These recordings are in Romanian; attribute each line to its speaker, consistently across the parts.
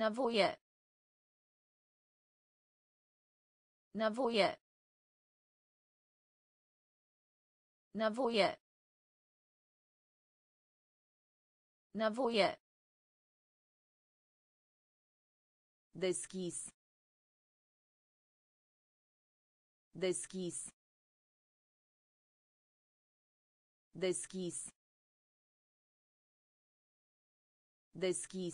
Speaker 1: Nevoie. Nevoie. Nevoie. Nevoie. Deschis. Deschis. Deschis. Deschis.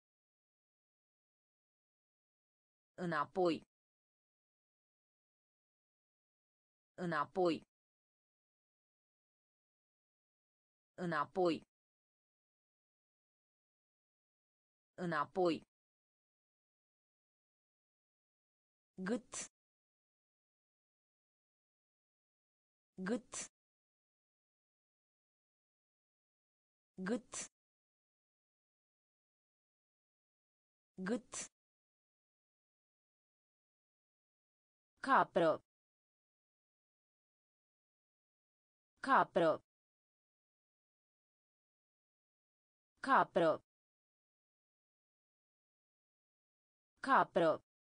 Speaker 1: Înapoi. Înapoi. Înapoi. Înapoi. Gât. Gât. Gât. Gât. Capră. Capră. Capră. Capră.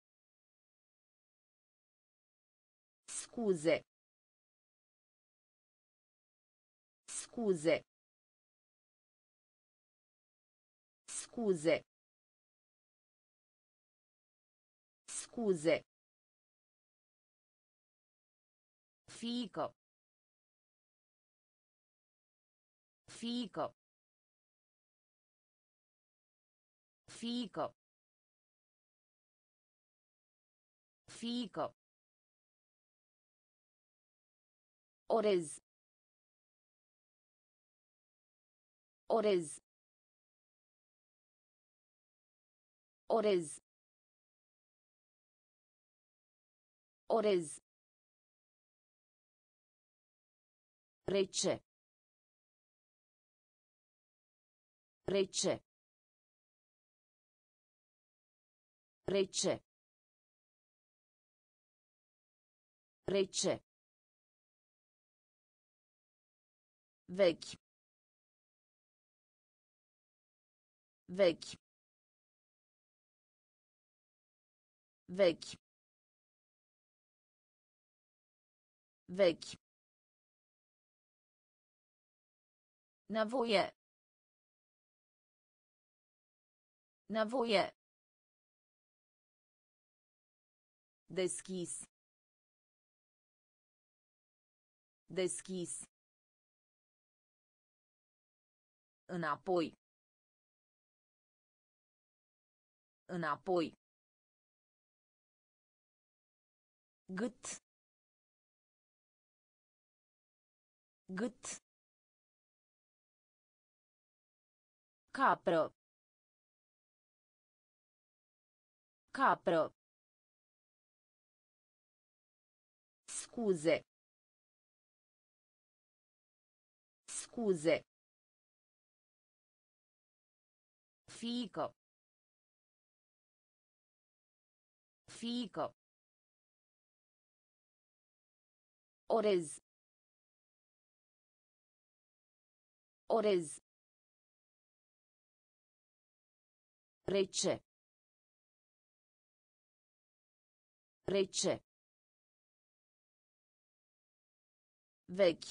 Speaker 1: Scuze. Scuze. Scuze. Scuze. Fiică. Fiică. Fiică. Fiică. Orez. Orez. Orez. Orez. Rece. Rece. Rece. Rece. Vechi. Vechi. Vechi. Vechi. Nevoie. Nevoie. Deschis. Deschis. Înapoi. Înapoi. Gât. Gât. Capră. Capră. Scuze. Scuze. Fiică. Fiică. Orez. Orez. Rece. Rece. Vechi.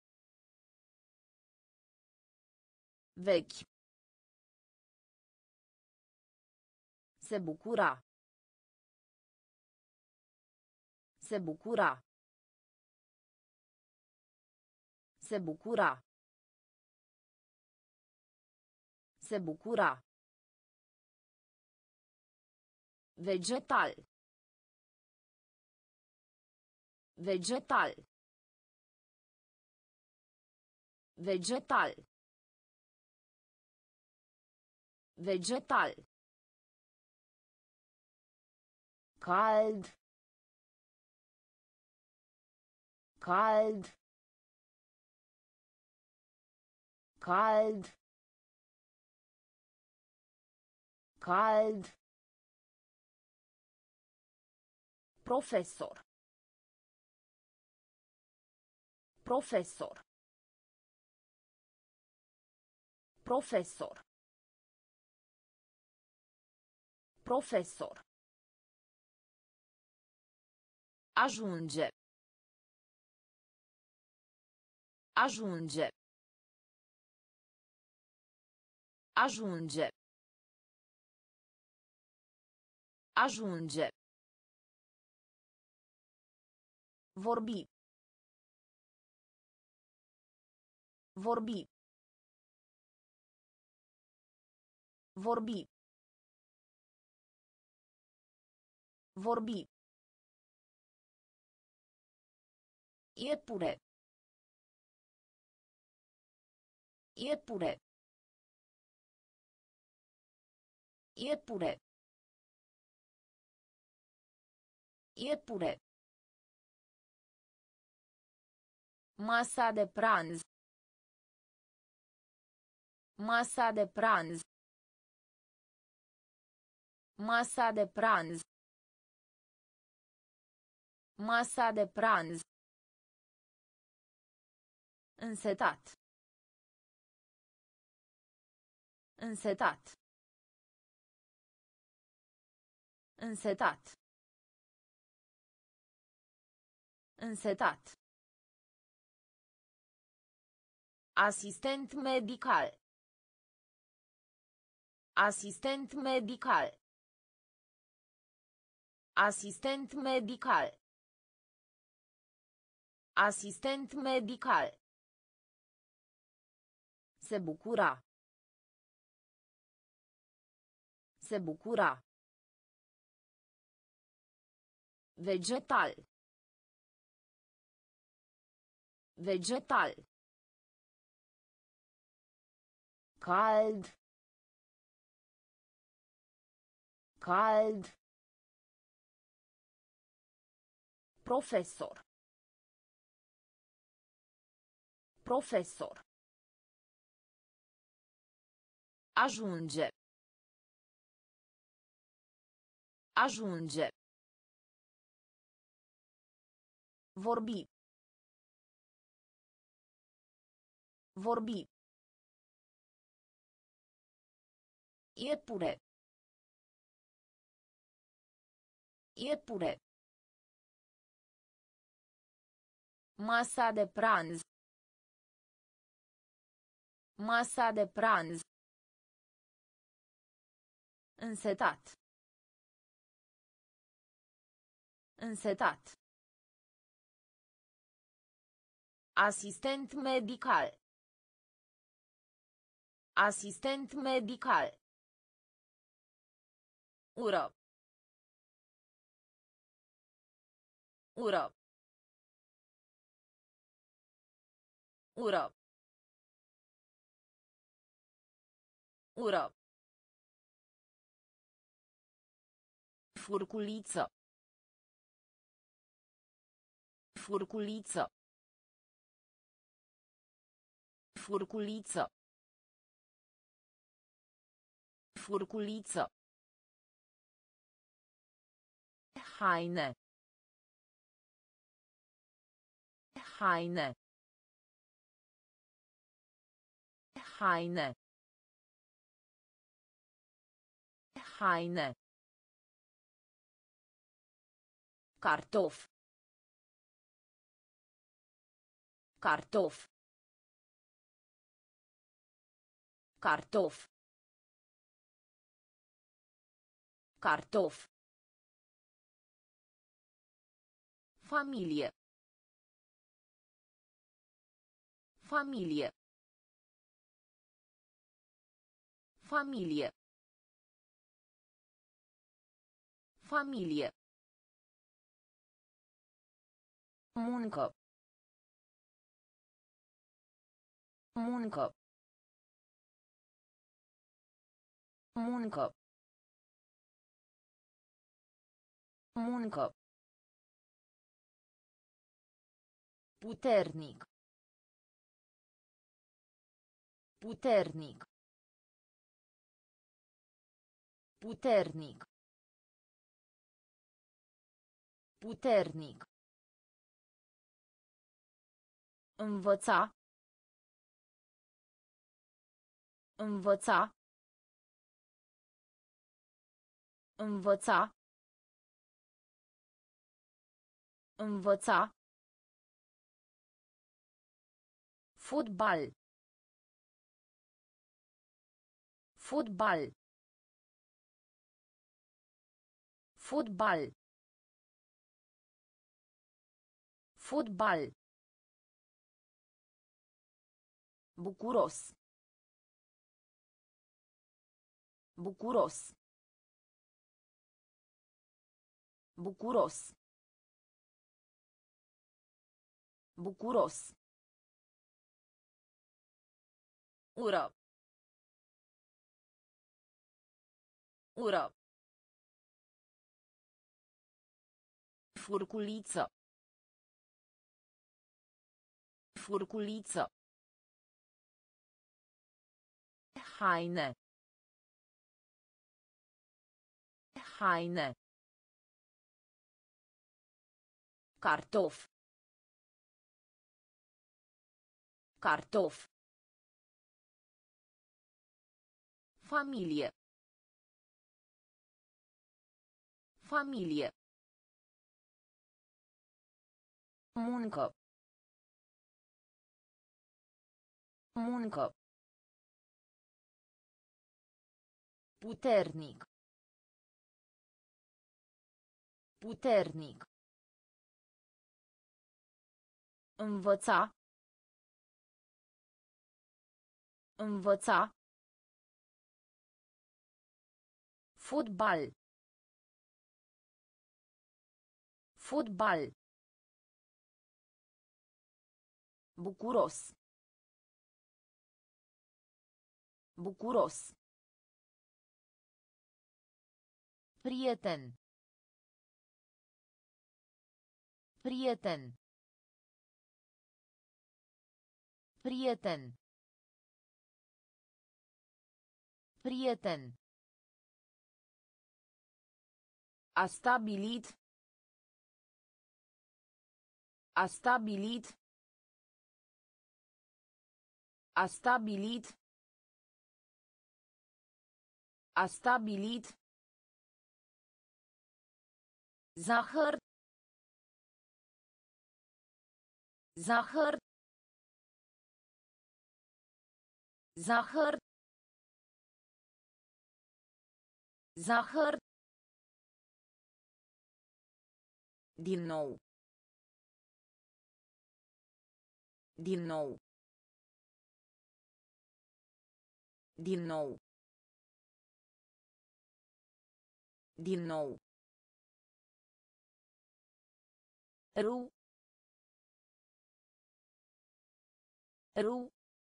Speaker 1: Vechi. Se bucura. Se bucura. Se bucura. Se bucura. Vegetal. Vegetal. Vegetal. Vegetal. Cald. Cald. Cald. Cald. Profesor. Profesor. Profesor. Profesor. Ajunge. Ajunge. Ajunge. Ajunge. Vorbi. Vorbi. Vorbi. Vorbi. Iepure. Iepure. Iepure. Iepure. Masa de pranz. Masa de pranz. Masa de pranz. Masa de pranz. Însetat. Însetat. Însetat. Însetat. Asistent medical. Asistent medical. Asistent medical. Asistent medical. Se bucura. Se bucura. Vegetal. Vegetal. Cald. Cald. Profesor. Profesor. Ajunge. Ajunge. Vorbi. Vorbi. Iepure. Iepure. Masa de pranz. Masa de pranz. Însetat. Însetat. Asistent medical. Asistent medical. Ură. Ură. Ură. Ură. Furculiță. Furculiță. Furculiță. Furculiță. Haine. Haine. Haine. Haine. Cartof. Cartof. Cartof. Cartof. Familie. Familie. Familie. Familie. Muncă. Muncă. Muncă. Muncă. Puternic. Puternic. Puternic. Puternic. Învăța. Învăța. Învăța. Învăța. Fotbal. Fotbal. Fotbal. Fotbal. Bucuros. Bucuros. Bucuros. Bucuros. Ură. Ură. Furculiță. Furculiță. Haine. Haine. Cartof. Cartof. Familie. Familie. Muncă. Muncă. Puternic. Puternic. Învăța. Învăța. Fotbal. Fotbal. Bucuros. Bucuros. Prieten. Prieten. Prieten. Prieten. A stabilit. A stabilit. A stabilit. A stabilit. Zahăr. Zahăr. Zahăr. Zahăr. Din nou. Din nou. Din nou. Din nou. Ru. Ru.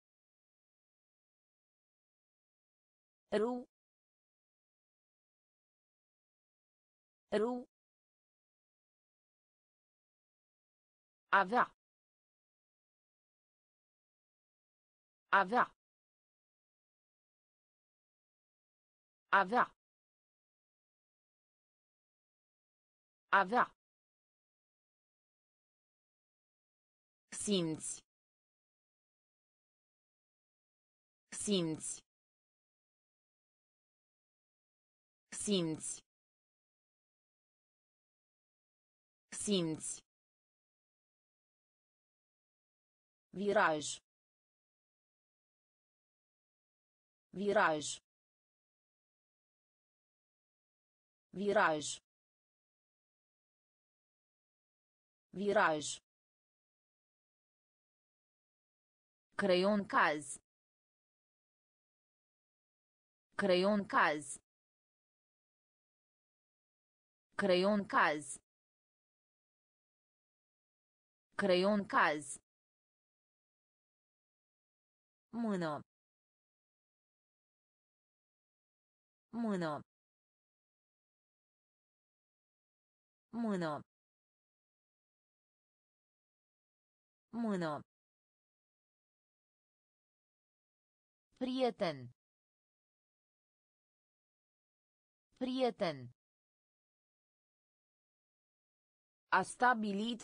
Speaker 1: Ru. Ru. Avea. Avea. Avea. Avea. Simți. Simți. Simți. Simți. Viraj. Viraj. Viraj. Viraj. Creion caz. Creion caz. Creion caz. Creion caz. Mână. Mână. Mână. Mână. Prieten. Prieten. A stabilit.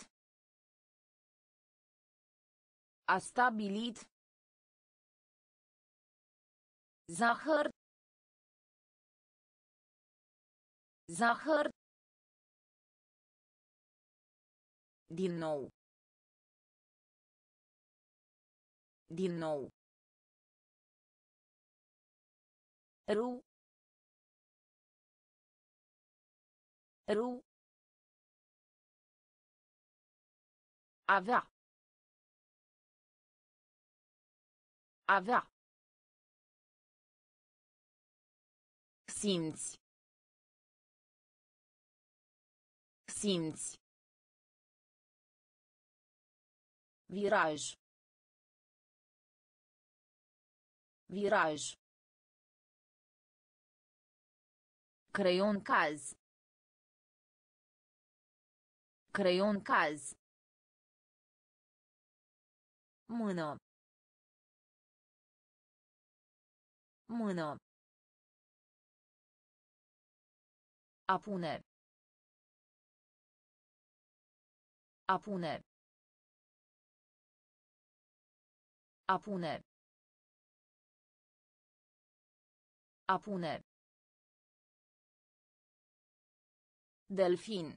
Speaker 1: A stabilit. Zahăr. Zahăr. Din nou. Din nou. Ru. Ru. Avea. Avea. Simți. Simți. Viraj. Viraj. Creion caz. Creion caz. Mână. Mână. A pune. A pune. A pune. A pune. Delfin.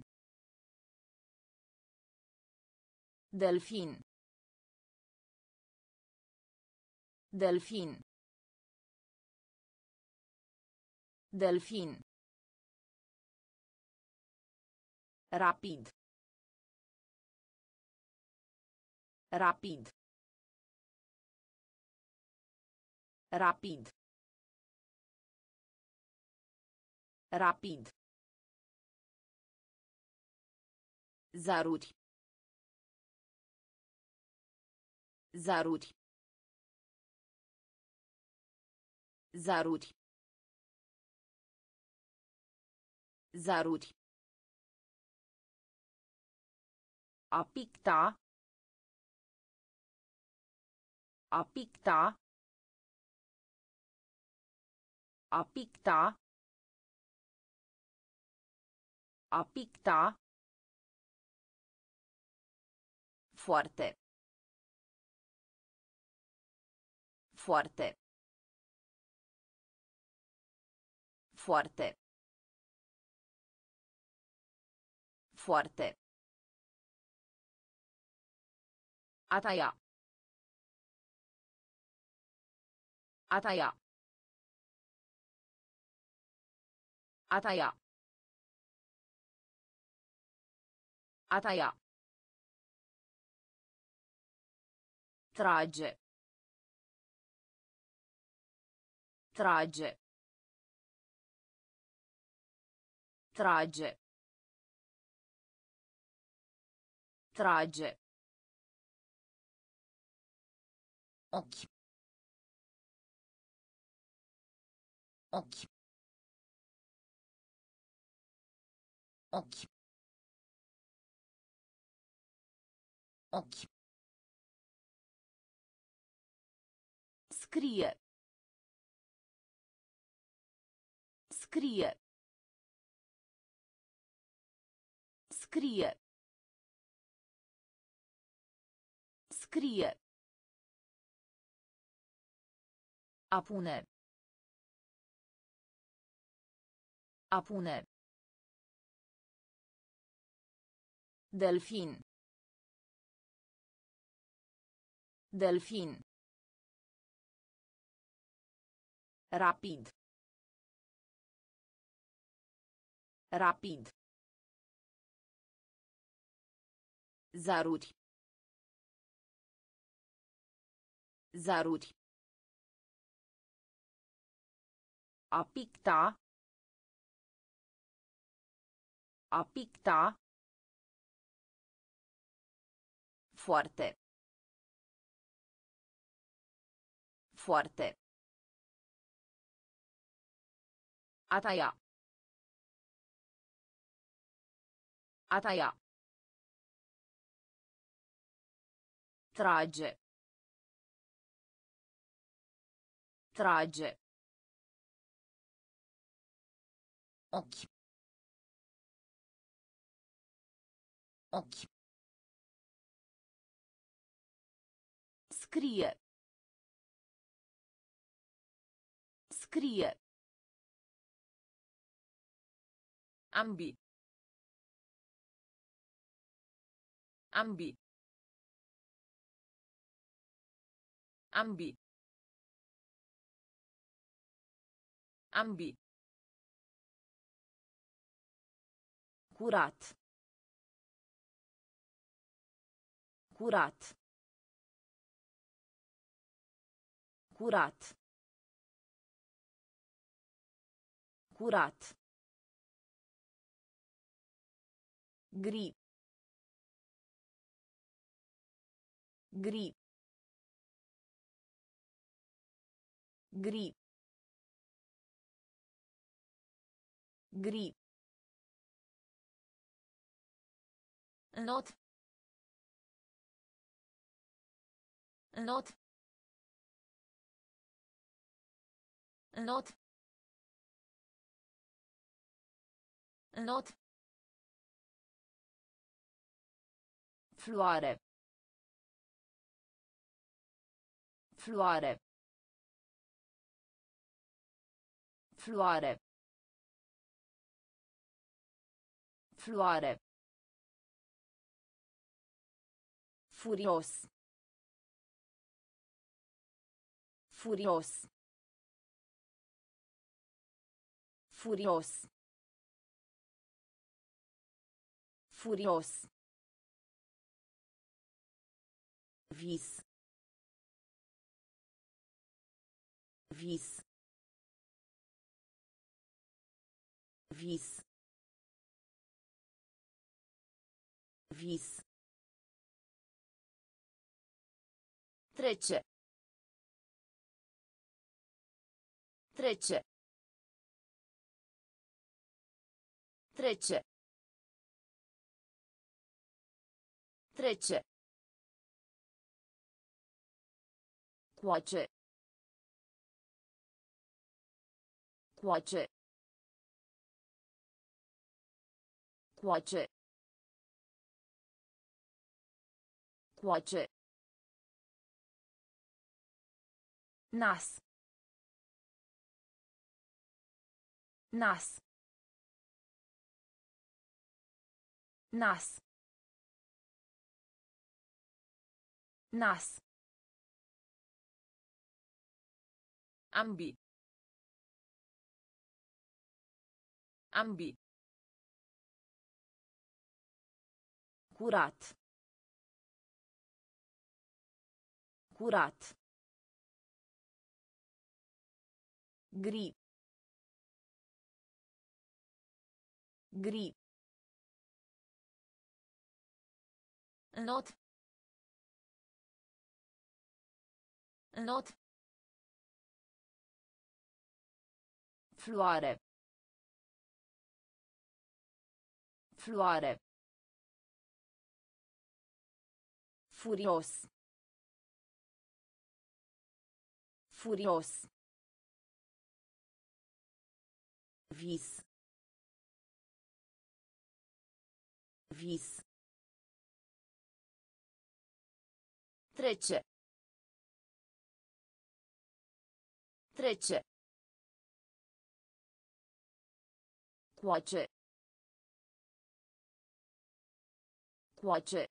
Speaker 1: Delfin. Delfin. Delfin. Rapid. Rapid. Rapid. Rapid. Zaruri. Zaruri. Zaruri. Zaruri. A picta. A picta. A picta. A picta. Foarte. Foarte. Foarte. Foarte. A taia. A taia. A taia. A taia. Trage. Trage. Trage. Trage. Occhi. Occhi. Occhi. Occhi. Scrie. Scrie. Scrie. Scrie. A pune. A pune. Delfin. Delfin. Rapid. Rapid. Zaruri. Zaruri. A picta. A picta. Foarte. Foarte. A taia. A taia. Trage. Trage. Occhi. Occhi. Scrie. Scrie. Ambi. Ambi. Ambi. Ambi. Curat. Curat. Curat. Curat. Gri. Gri. Gri. Gri. Not. Not. Not. Not. Floare. Floare. Floare. Floare. Furios. Furios. Furios. Furios. Vis. Vis. Vis. Vis. Trece. Trece. Trece. Trece. Coace. Coace. Coace. Coace. Nas. Nas. Nas. Nas. Ambi. Ambi. Curat. Curat. Gri. Gri. Not. Not. Floare. Floare. Furios. Furios. Vis. Vis. Trece. Trece. Coace. Coace.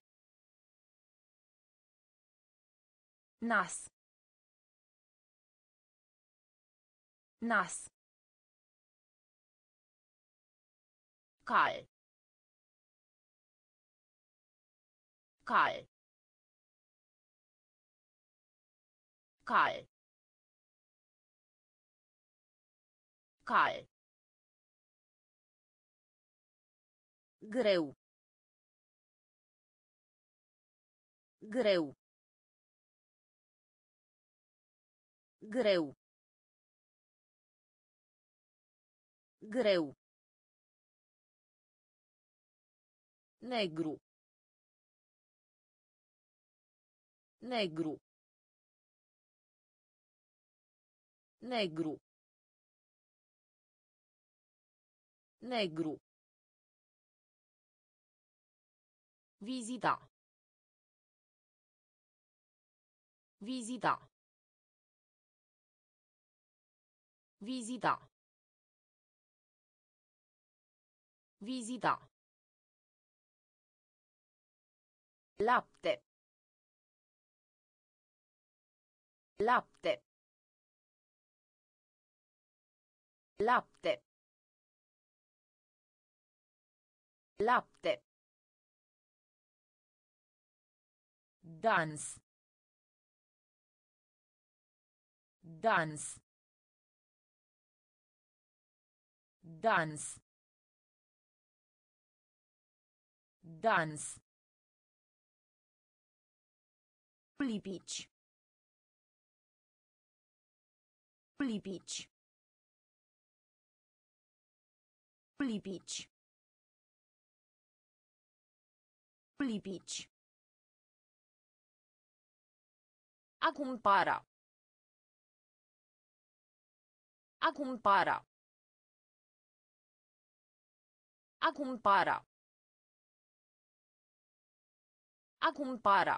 Speaker 1: Nas. Nas. Cal. Cal. Cal. Cal. Greu. Greu. Greu. Greu. Negru. Negru. Negru. Negru. Visita. Visita. Visita. Vizita. Lapte. Lapte. Lapte. Lapte. Dans. Dans. Dans. Dans. Lipici. Lipici. Lipici. Lipici. A cumpăra. A cumpăra. A cumpăra. A cumpăra.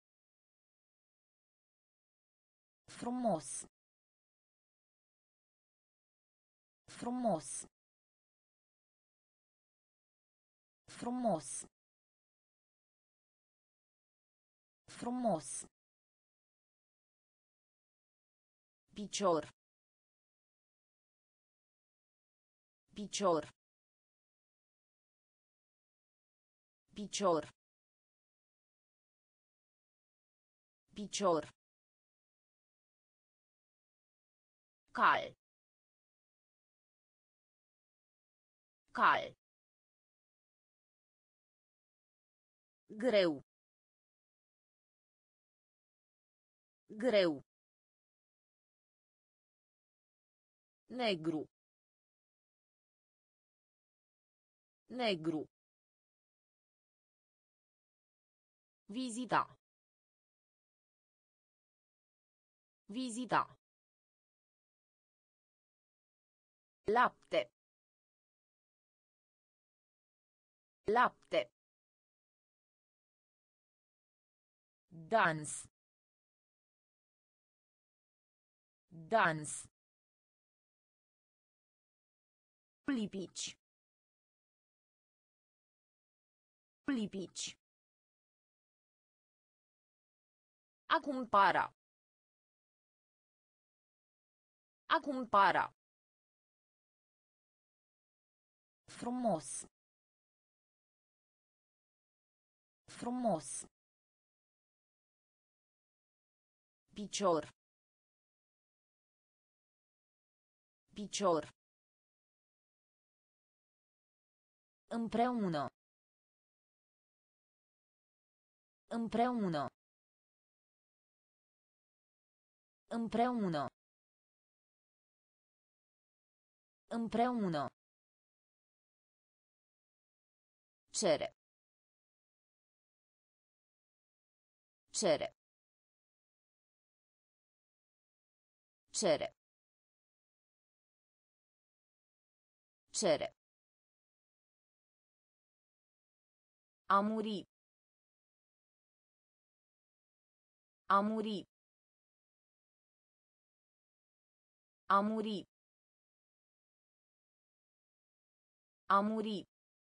Speaker 1: Frumos. Frumos. Frumos. Frumos. Picior. Picior. Picior. Picior. Cal. Cal. Greu. Greu. Negru. Negru. Vizita. Vizita. Lapte. Lapte. Dans. Dans. Lipici. Lipici. A cumpăra. A cumpăra. Frumos. Frumos. Picior. Picior. Împreună. Împreună. Împreună. Împreună. Cere. Cere. Cere. Cere. A muri. A muri. A muri. A muri.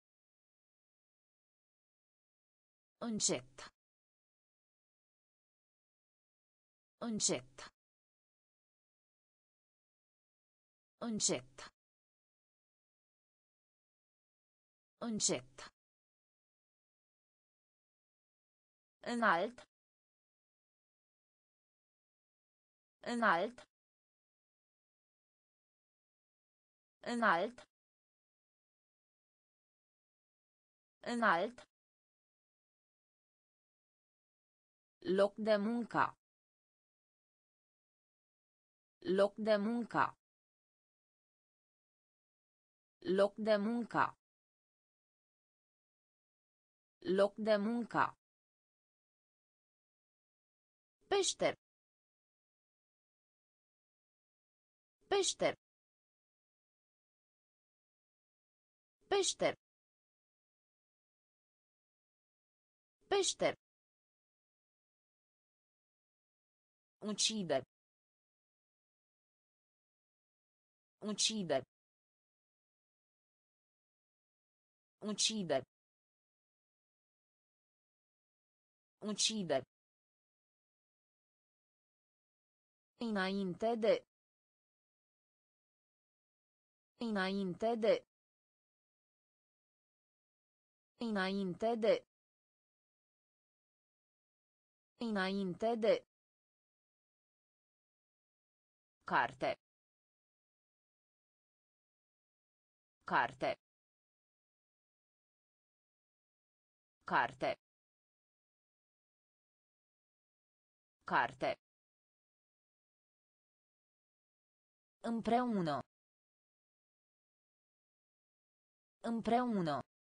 Speaker 1: Încet. Încet. Încet. Încet. Înalt. Înalt. Înalt. Înalt. Loc de muncă. Loc de muncă. Loc de muncă. Loc de muncă. Peșter. Peșter. Peșter. Peșter. Uccide. Uccide. Ucide. Ucide. Înainte de. Înainte de. Înainte de. Înainte de. Carte. Carte. Carte. Carte. Împreună. Împreună.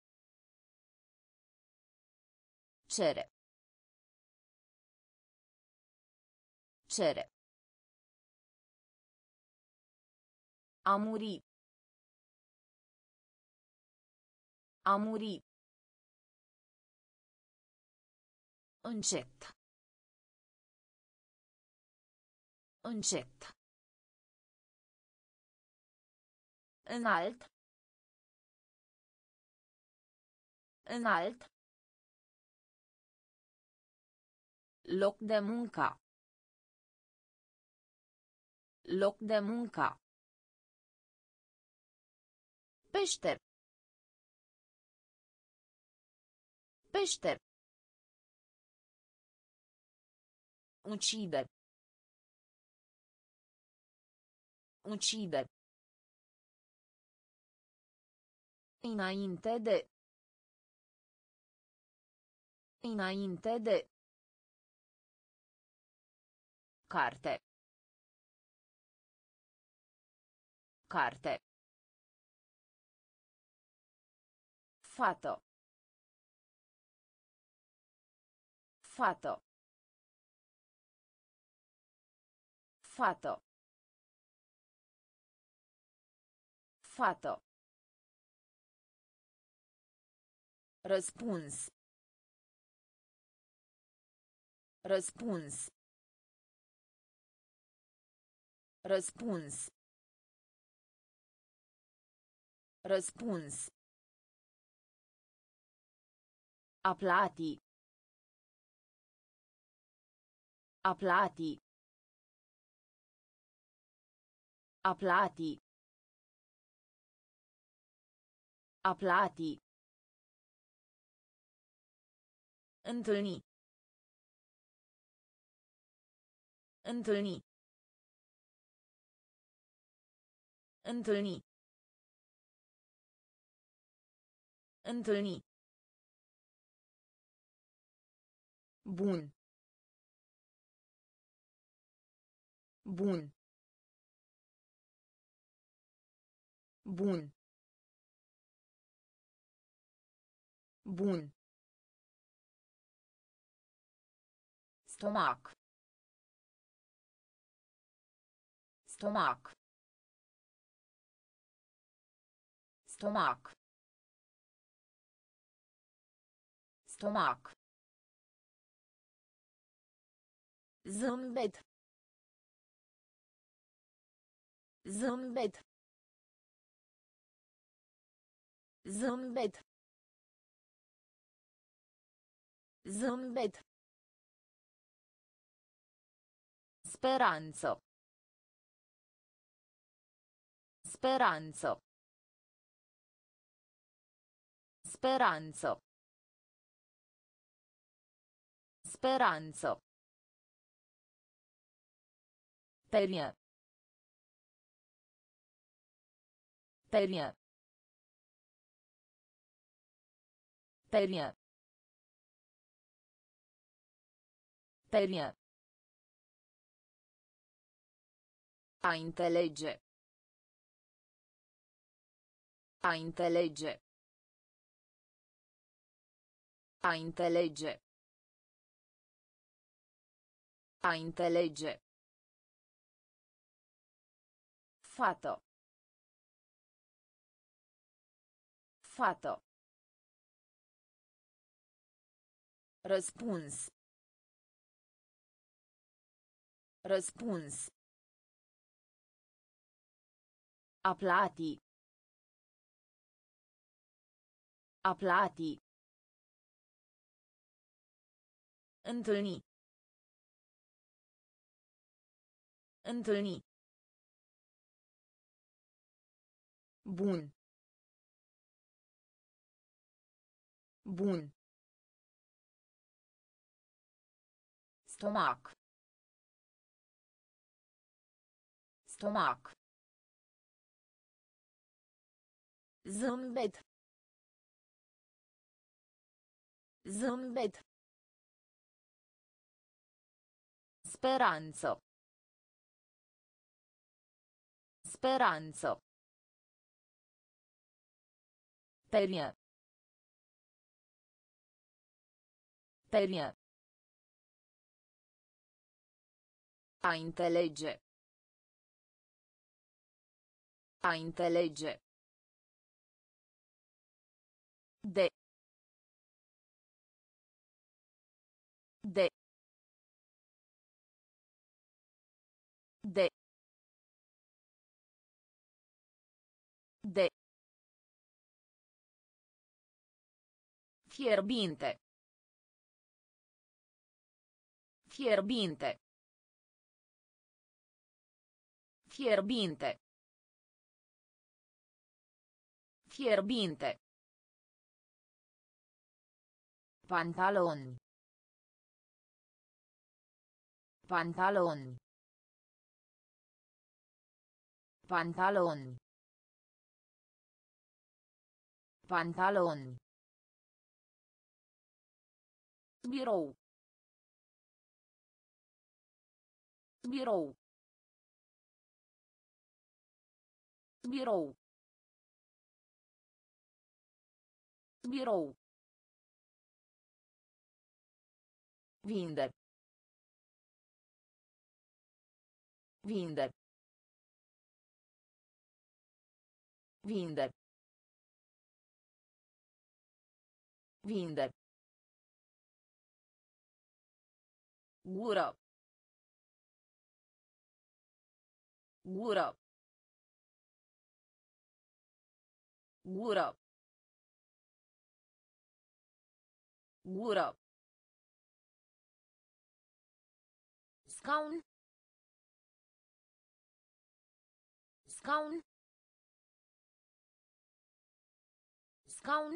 Speaker 1: Cere. Cere. A muri. A muri. Încet. Încet. Înalt. Înalt. Loc de muncă. Loc de muncă. Peșter. Peșter. Ucide. Ucide. Înainte de. Înainte de. Carte. Carte. Fată. Fată. Fată. Fată. Răspuns. Răspuns. Răspuns. Răspuns. A plati. A plati. A plati. A plati. Întâlni. Întâlni. Întâlni. Întâlni. Bun. Bun. Bun. Bun. Stomac. Stomac. Stomac. Stomac. Zâmbet. Zâmbet. Zâmbet. Zâmbet. Speranță. Speranță. Speranță. Speranță. Perie. Perie. Perie. Perie. A înțelege. A înțelege. A înțelege. A înțelege. Fată. Fată. Răspuns. Răspuns. A plati. Aplati. Întâlni. Întâlni. Bun. Bun. Stomac. Stomac. Zâmbet. Zâmbet. Speranță. Speranță. Perie. Perie. A înțelege. A înțelege. De. De. De. De. Fierbinte. Fierbinte. Fierbinte. Fierbinte. Pantaloni. Pantaloni. Pantaloni. Pantaloni. Birou. Birou. Birou. Birou. Vinde. Vinde. Vinde. Vinde. Gură. Gură. Gură. Gură. Scaun. Scaun. Scaun.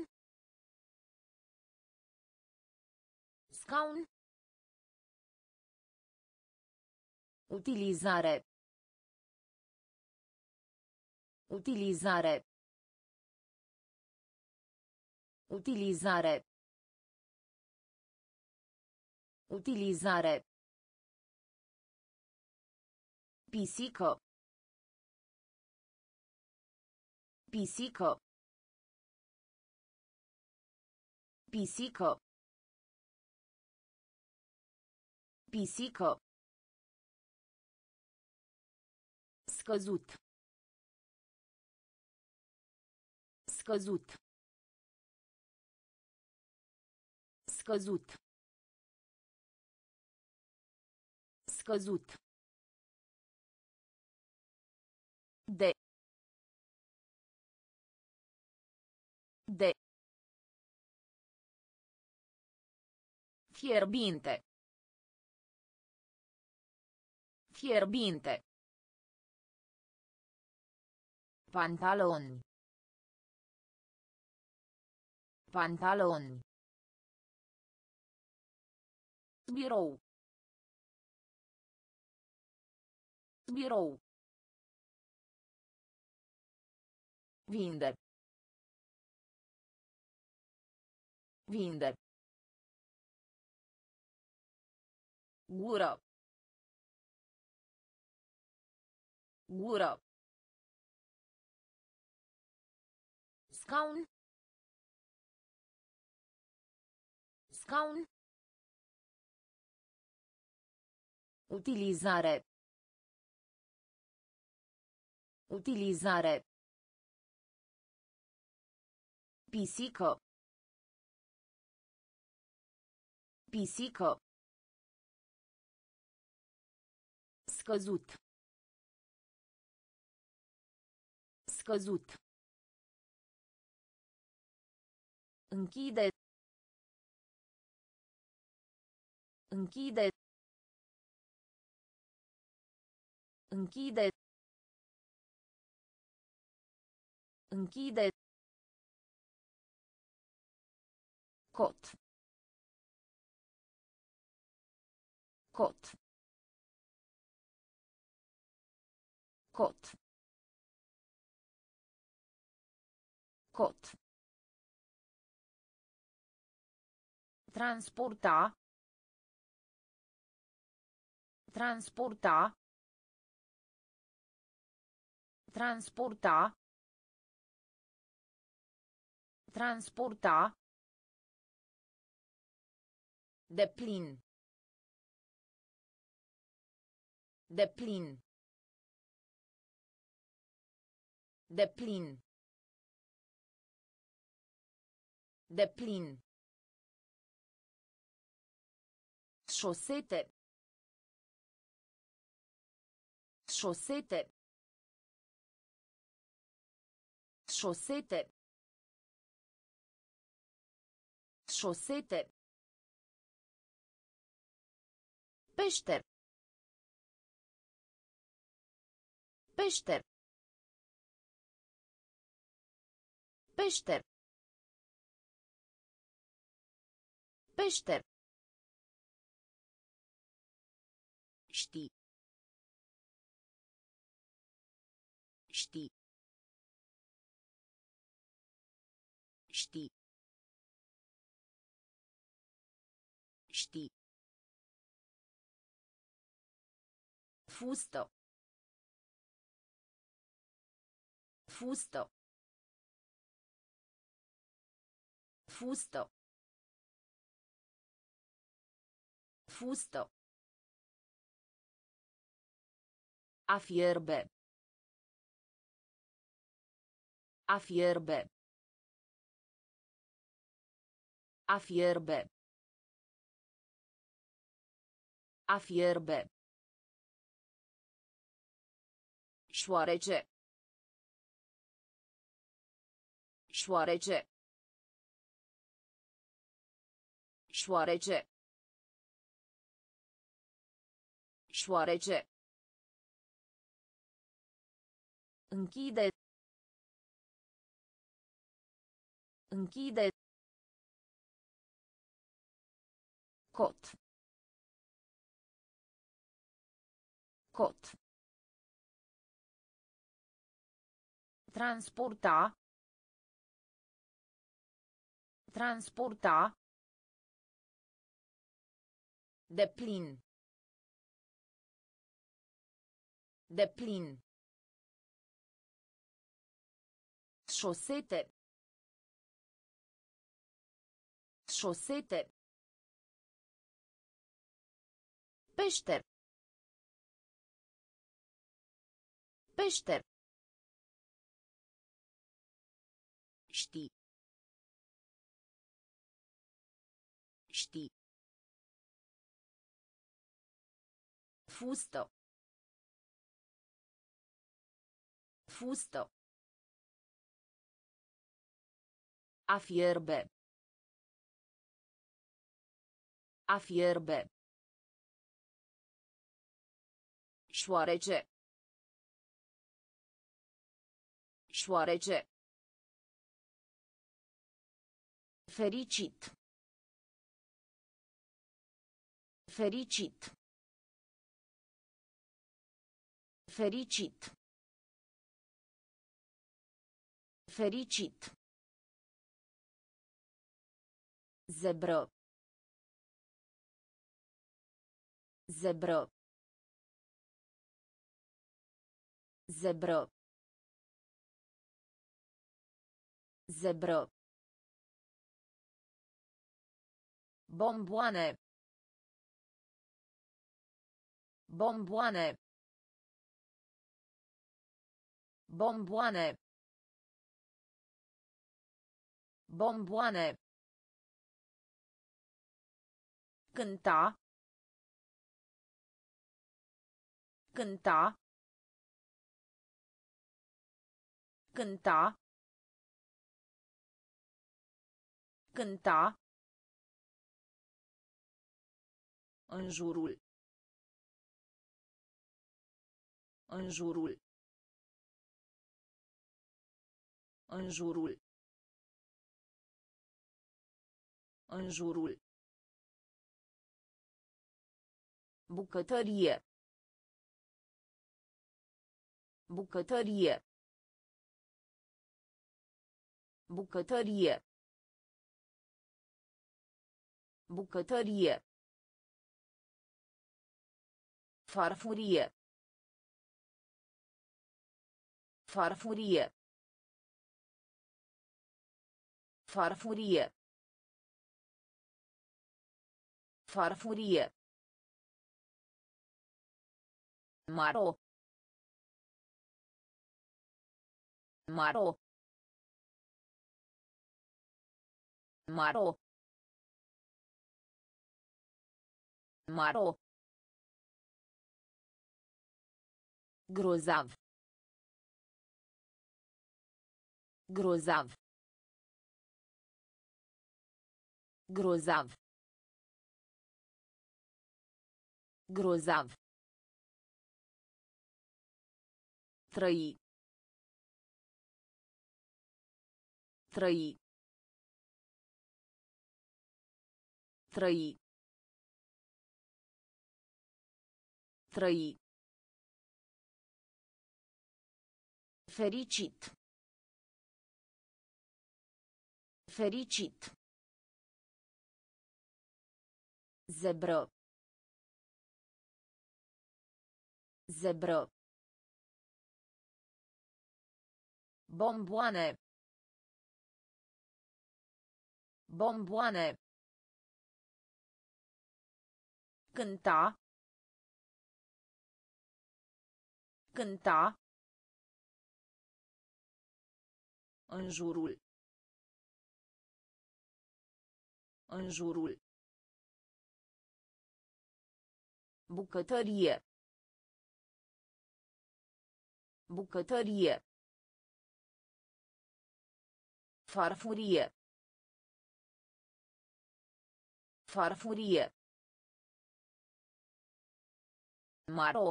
Speaker 1: Scaun. Utilizare. Utilizare. Utilizare. Utilizare. Pisică. Pisică. Pisică. Pisică. Scăzut. Scăzut. Scăzut. Scăzut. De. De. Fierbinte. Fierbinte. Pantaloni. Pantaloni. Birou. Birou. Vinde. Vinde. Gură. Gură. Scaun. Scaun. Utilizare. Utilizare. Pisică. Pisică. Scăzut. Scăzut. Închide. Închide. Închide. Închide. Cot. Cot. Cot. Cot. Transporta. Transporta. Transporta. Transporta. Deplin. Deplin. Deplin. Deplin. Șosete. Șosete. Șosete. Șosete. Peșter. Peșter. Peșter. Peșter. Știi. Știi. Știi. Știi. Fustă. Fustă. Fustă. Fustă. A fierbe. A fierbe. A fierbe. A fierbe. Șoarece. Șoarece. Șoarece. Șoarece. Închide. Închide. Cot. Cot. Transporta. Transporta. Deplin. Deplin. Șosete. Șosete. Peșter. Peșter. Știi. Știi. Fustă. Fustă. A fierbe. A fierbe. Șoarece. Șoarece. Fericit. Fericit. Fericit. Fericit. Zebră. Zebră. Zebră. Zebră. Bomboane. Bomboane. Bomboane. Bomboane. Cânta. Cânta. Cânta. Cânta. În jurul. În jurul. În jurul. În jurul. Bucătărie. Bucătărie. Bucătărie. Bucătărie. Farfurie. Farfurie. Farfurie. Farfurie. Maro. Maro. Maro. Maro. Grozav. Grozav. Grozav. Grozav. Trăi. Trăi. Trăi. Trăi. Fericit. Fericit. Zebră. Zebră. Bomboane. Bomboane. Cânta. Cânta. În jurul. În jurul. Bucătărie. Bucătărie. Farfurie. Farfurie. Maro.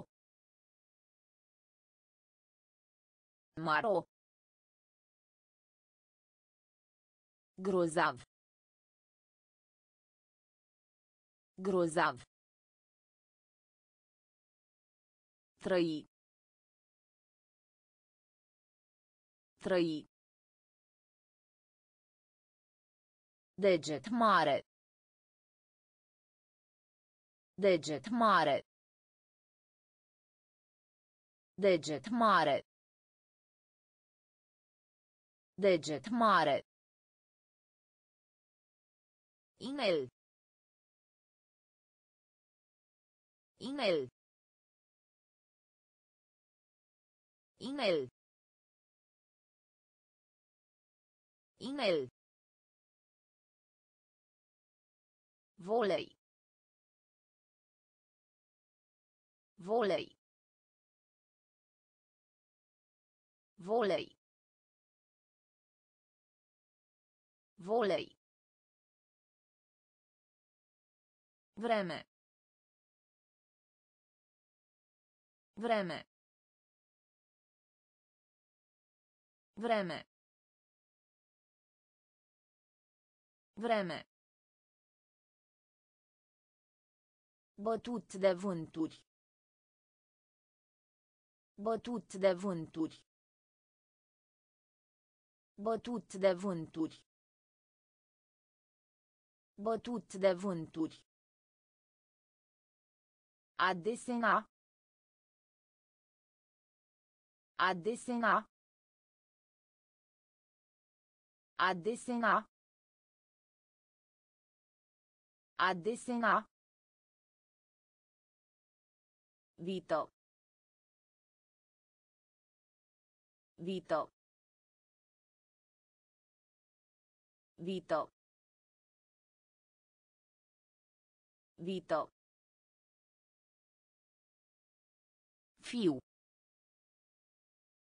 Speaker 1: Maro. Grozav. Grozav. Trăi. Trăi. Deget mare. Deget mare. Deget mare. Deget mare. Inel. Inel. Inel. Inel. Volei. Volei. Volei. Volei. Vreme. Vreme. Vreme. Vreme. Bătut de vânturi. Bătut de vânturi. Bătut de vânturi. Bătut de vânturi. A desena. A desena. A desena. A desena. Vito. Vito. Vito. Vito. Fiu.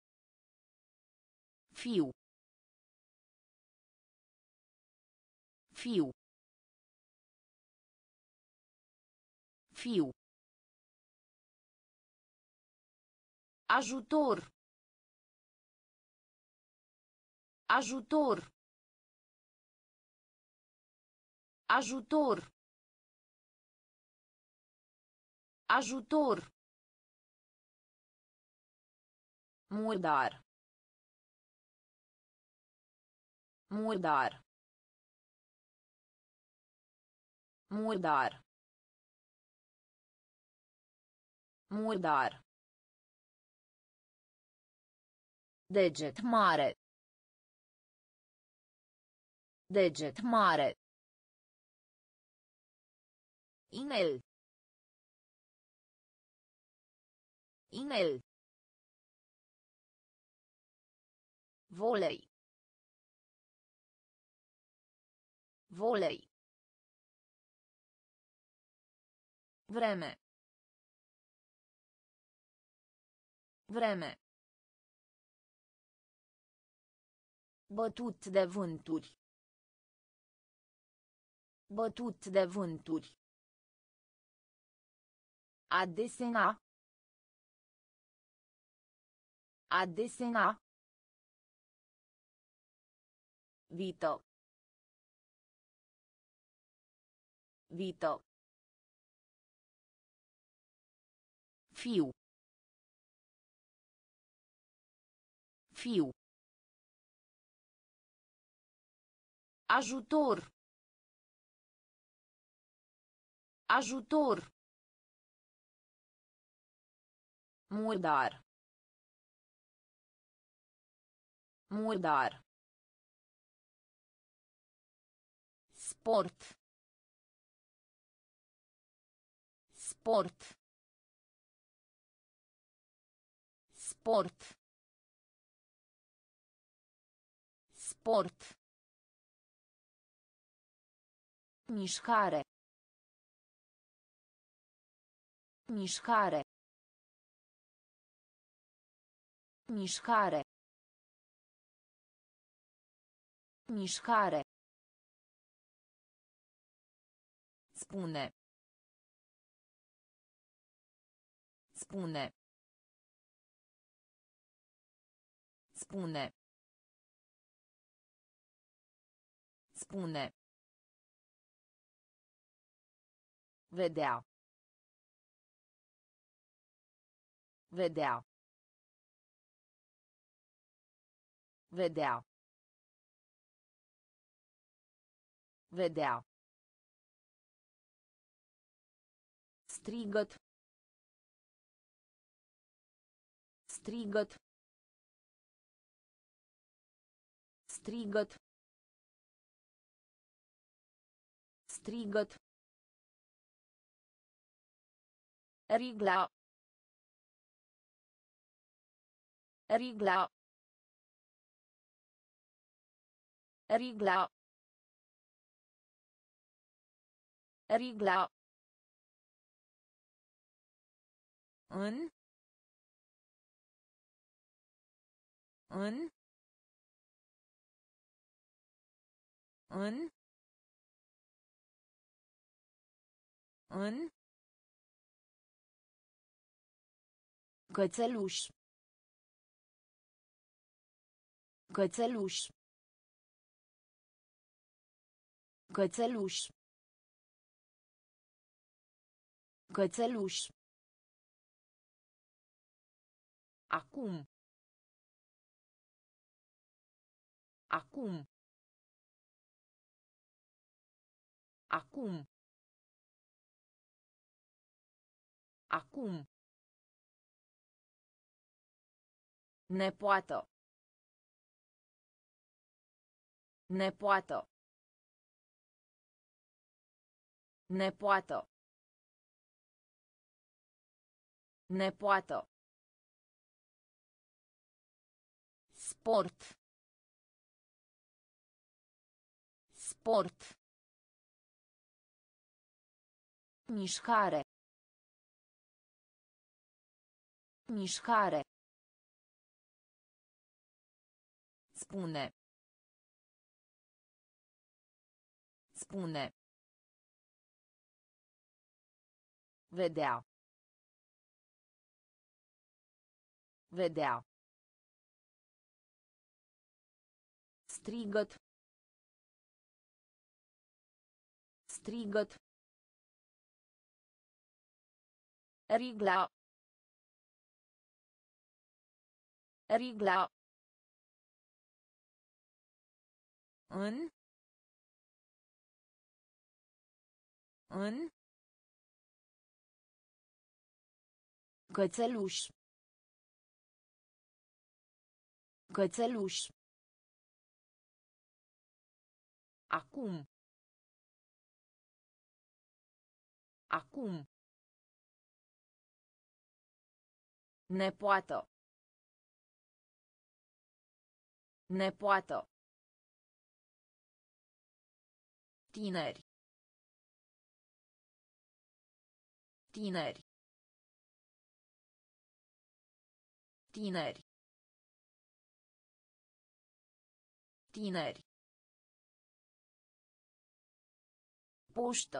Speaker 1: Fiu. Fiu. Fiu. Ajutor. Ajutor. Ajutor. Ajutor. Murdar. Murdar. Murdar. Murdar. Deget mare. Deget mare. Inel. Inel. Volei. Volei. Vreme. Vreme. Bătut de vânturi. Bătut de vânturi. A desena. A desena. Vită. Vită. Fiu. Fiu. Ajutor. Ajutor. Murdar. Murdar. Sport. Sport. Sport. Sport. Mișcare. Mișcare. Mișcare. Mișcare. Spune. Spune. Spune. Spune. Vedea. Vedea. Vedea. Vedea. Strigăt. Strigăt. Strigăt. Strigăt. Rigla. Rigla. Rigla. Rigla. În. În. În. În. Cățeluș. Cățeluș. Cățeluș. Cățeluș. Acum. Acum. Acum. Acum. Nepoată. Nepoată. Nepoată. Nepoată. Sport. Sport. Mișcare. Mișcare. Spune. Spune. Vedea. Vedea. Strigăt. Strigăt. Rigla. Rigla. În. În. Cățeluș. Cățeluș. Acum. Acum. Nepoată. Nepoată. Tineri. Tineri. Tineri. Tineri. Poștă.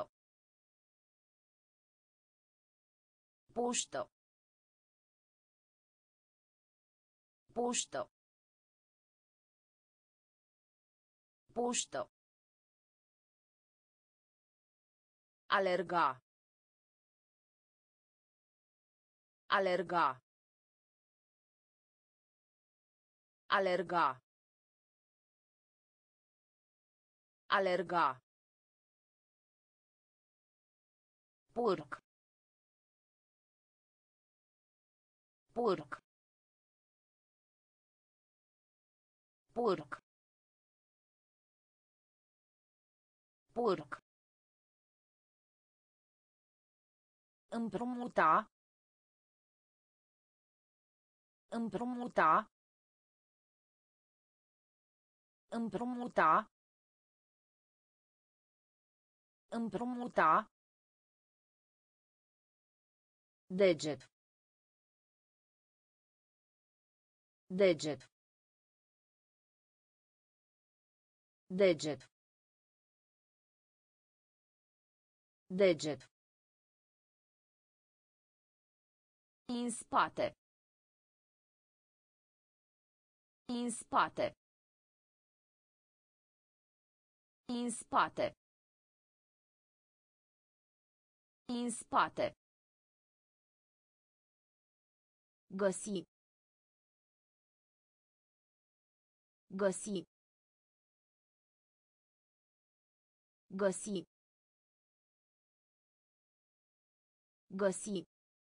Speaker 1: Poștă. Poștă. Poștă. Alerga. Alerga. Alerga. Alerga. Porc. Porc. Porc. Porc. Împrumuta. Împrumuta. Împrumuta. Împrumuta. Deget. Deget. Deget. Deget. În spate. În spate. În spate. În spate. Găsi. Găsi. Găsi. Găsi.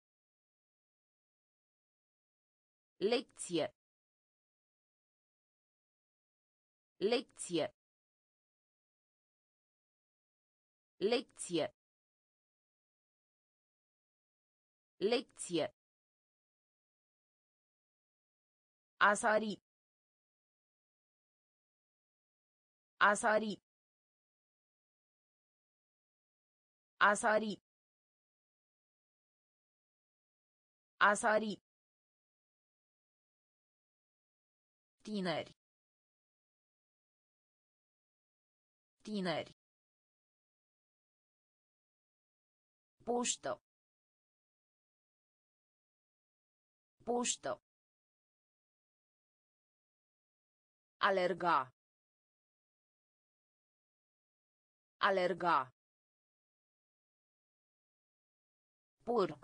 Speaker 1: Lecție. Lecție. Lecție. Lecție. A sari. A sari. A sari. A sari. Tineri. Tineri. Poștă. Poștă. Alerga. Alerga. Porc.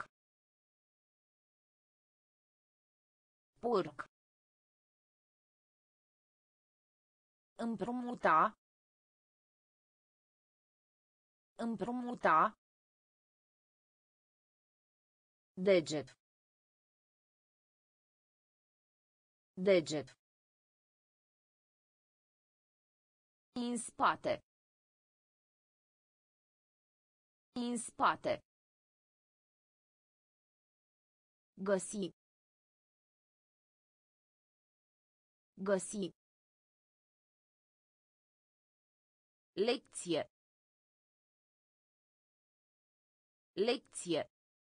Speaker 1: Porc. Împrumuta. Împrumuta. Deget. Deget. În spate. În spate. Găsi. Găsi. Lecție. Lecție.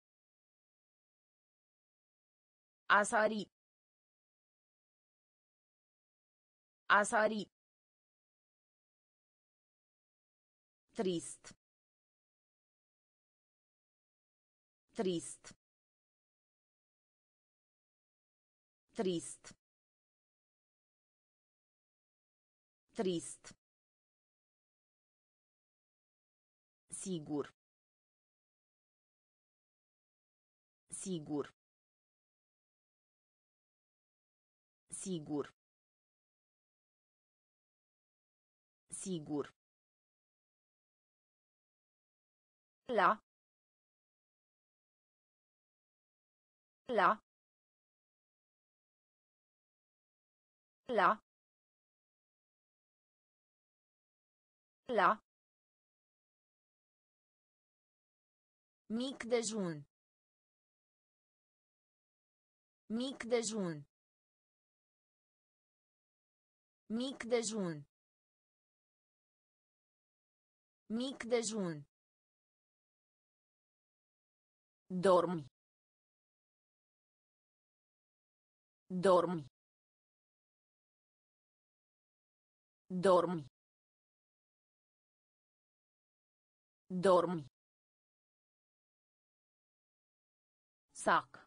Speaker 1: A sari. A sari. Trist. Trist. Trist. Trist. Sigur. Sigur. Sigur. Sigur. La. La. La. La. Mic dejun. Mic dejun. Mic dejun. Mic dejun. Dormi. Dormi. Dormi. Dormi. Sac.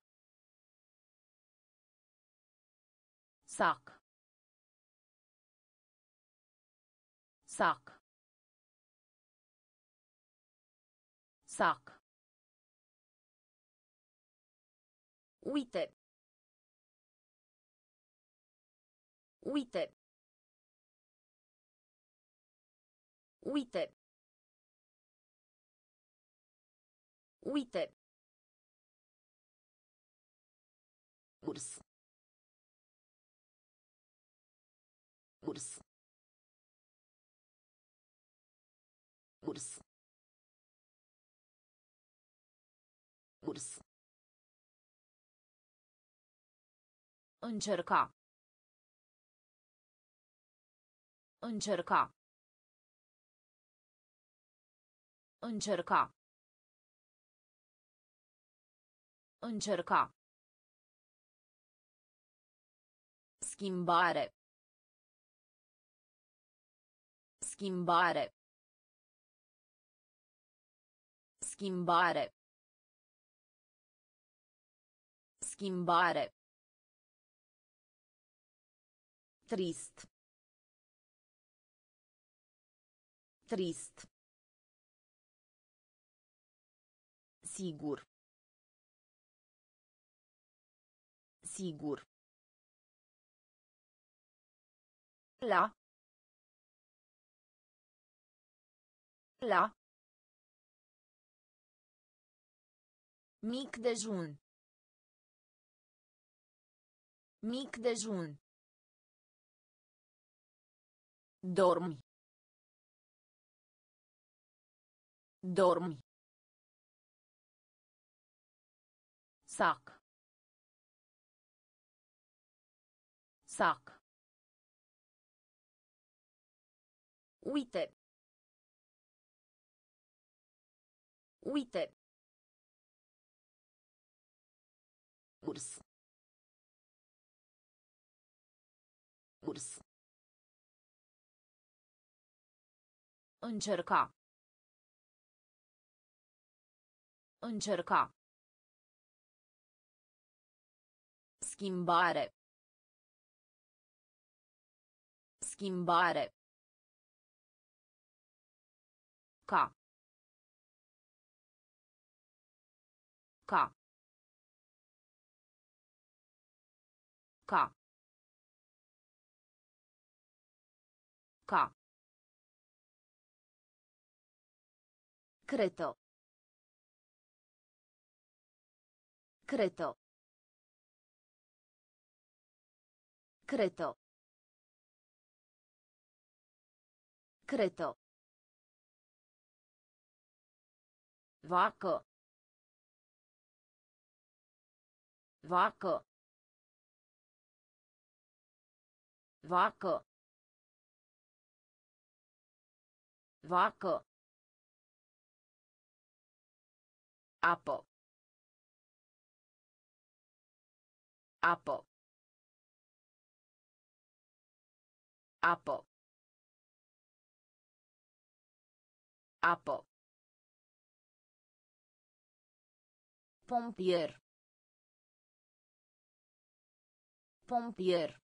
Speaker 1: Sac. Sac. Sac. Uite. Uite. Uite. Uite. Urs. Urs. Urs. Urs. Încerca. Încerca. Încerca. Încerca. Schimbare. Schimbare. Schimbare. Schimbare. Trist. Trist. Sigur. Sigur. La. La. Mic dejun. Mic dejun. Dormi. Dormi. Sac. Sac. Uite. Uite. Urs. Urs. Încerca. Încerca. Schimbare. Schimbare. Ca. Ca. Ca. Ca. Creto. Creto. Creto. Creto. Vacă. Vacă. Vacă. Vacă. Apă. Apă. Apă. Apă. Pompier. Pompier.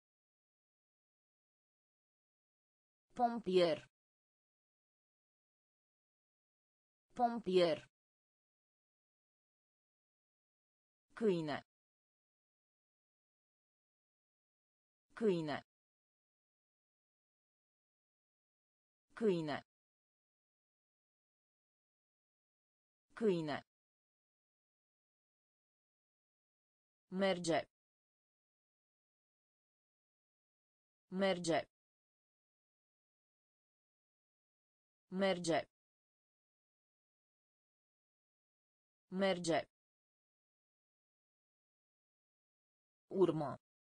Speaker 1: Pompier. Pompier. Câine. Câine. Câine. Câine. Merge. Merge. Merge. Merge. Urmă.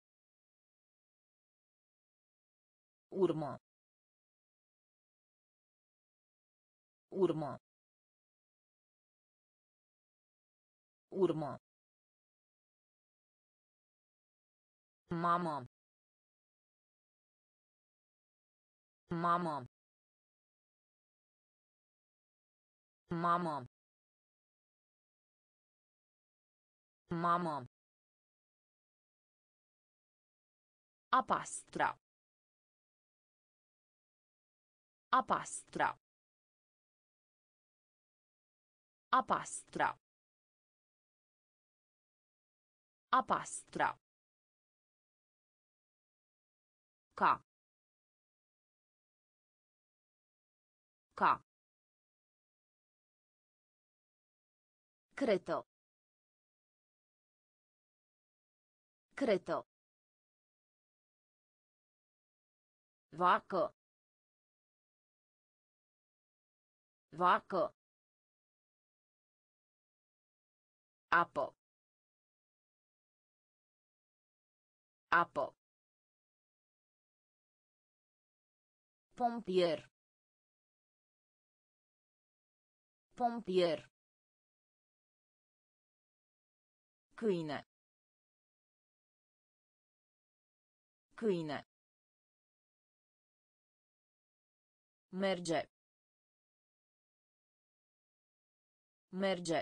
Speaker 1: Urmă. Urmă. Urmă. Mamă. Mamă. Mamă. Mamă. A pastra. A pastra. A pastra. A pastra. Ca. Ca. Creto. Creto. Vacă. Vacă. Apă. Apă. Pompier. Pompier. Câine. Câine. Merge. Merge.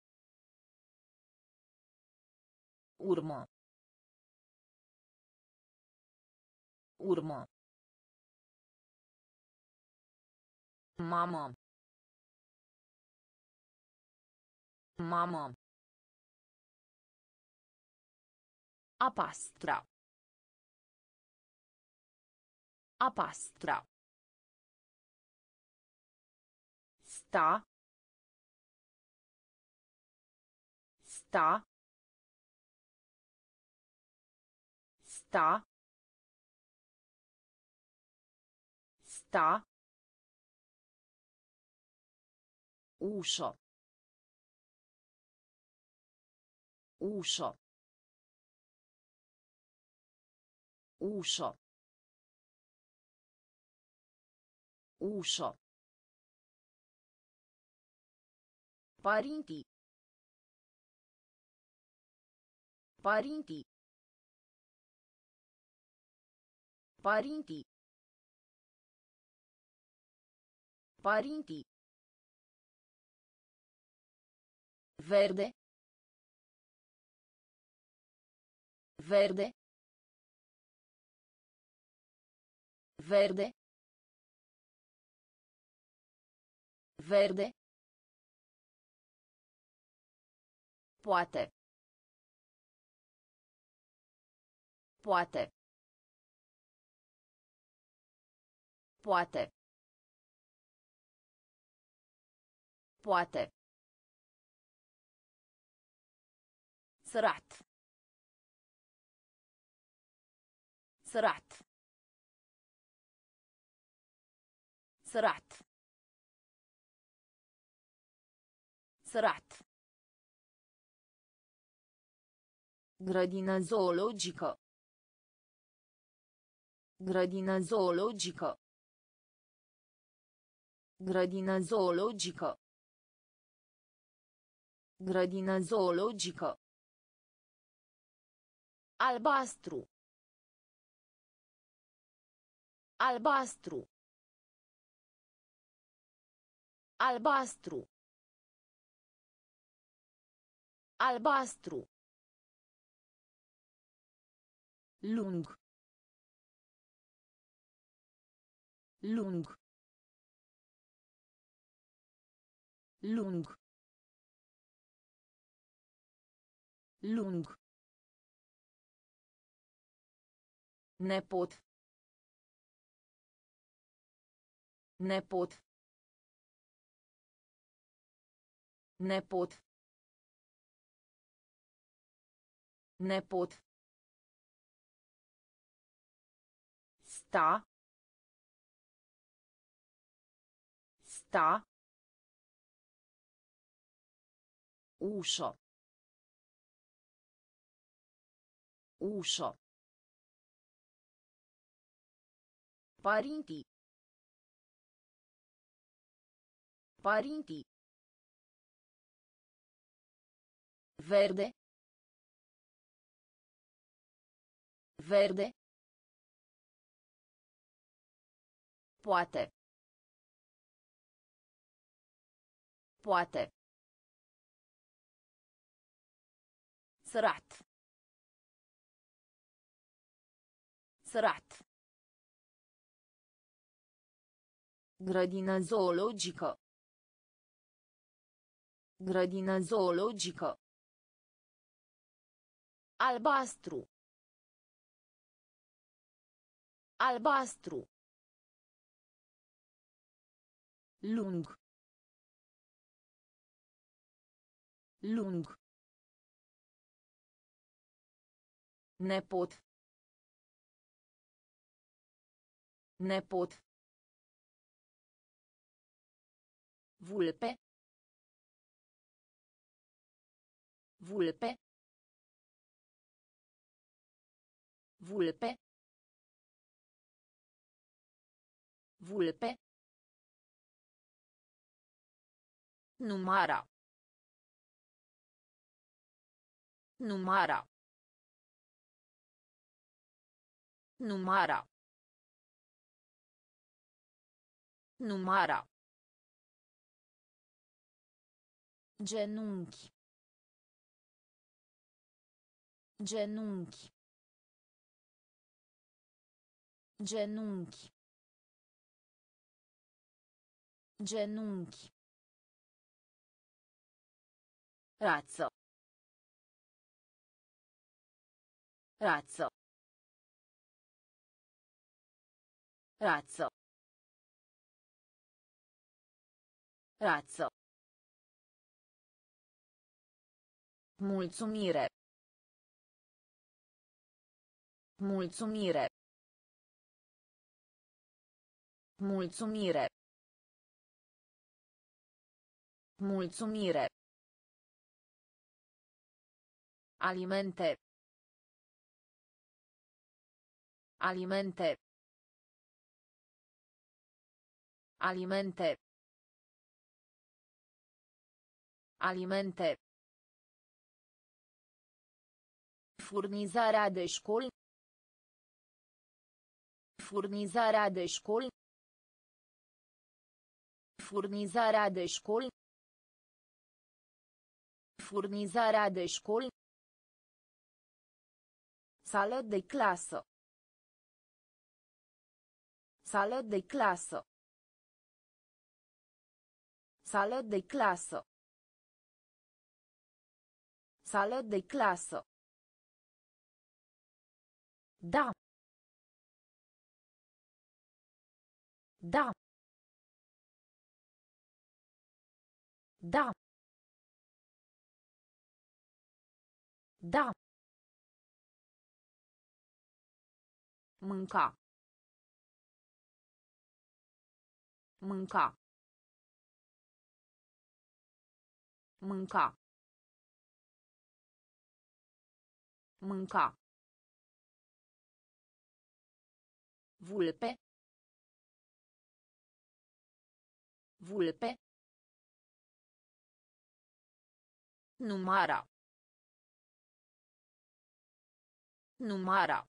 Speaker 1: Urmă. Urmă. Mamă. Mamă. A pastra. A pastra. Sta. Sta. Sta. Sta. Ușă. Ușă. Ușă. Ușă. Părinții. Părinții. Părinții. Părinții. Verde. Verde. Verde. Verde. Poate. Poate. Poate. Poate. Sărat. Sărat. Sărat. Sărat. Grădină zoologică. Grădină zoologică. Grădină zoologică. Grădină zoologică. Albastru. Albastru. Albastru. Albastru. Lung. Lung. Lung. Lung. Nepot. Nepot. Nepot. Nepot. Sta. Sta. Ușă. Ușă. Părinții. Părinții. Verde. Verde. Poate. Poate. Sărat. Sărat. Grădină zoologică. Grădină zoologică. Albastru. Albastru. Lung. Lung. Nepot. Nepot. Vulpe. Vulpe. Vulpe. Vulpe. Numara. Numara. Numara. Numara. Genunchi. Genunchi. Genunchi. Genunchi. Razzo. Razzo. Razzo. Razzo. Mulțumire. Mulțumire. Mulțumire. Mulțumire. Alimente. Alimente. Alimente. Alimente. Furnizarea de școli. Furnizarea de școli. Furnizarea de școli. Furnizarea de școli. Sală de clasă. Sală de clasă. Sală de clasă. Sală de clasă. Da. Da. Da. Da. Mânca. Mânca. Mânca. Mânca. Vulpe. Vulpe. Numara. Numara.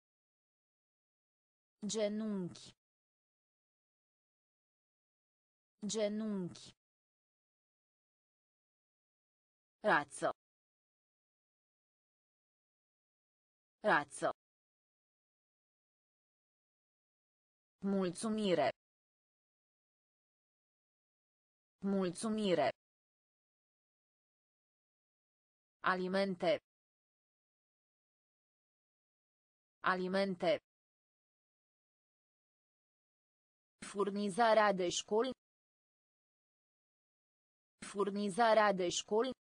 Speaker 1: Genunchi. Genunchi. Rață. Rață. Mulțumire. Mulțumire. Alimente. Alimente. Furnizarea de școli. Furnizarea de școli.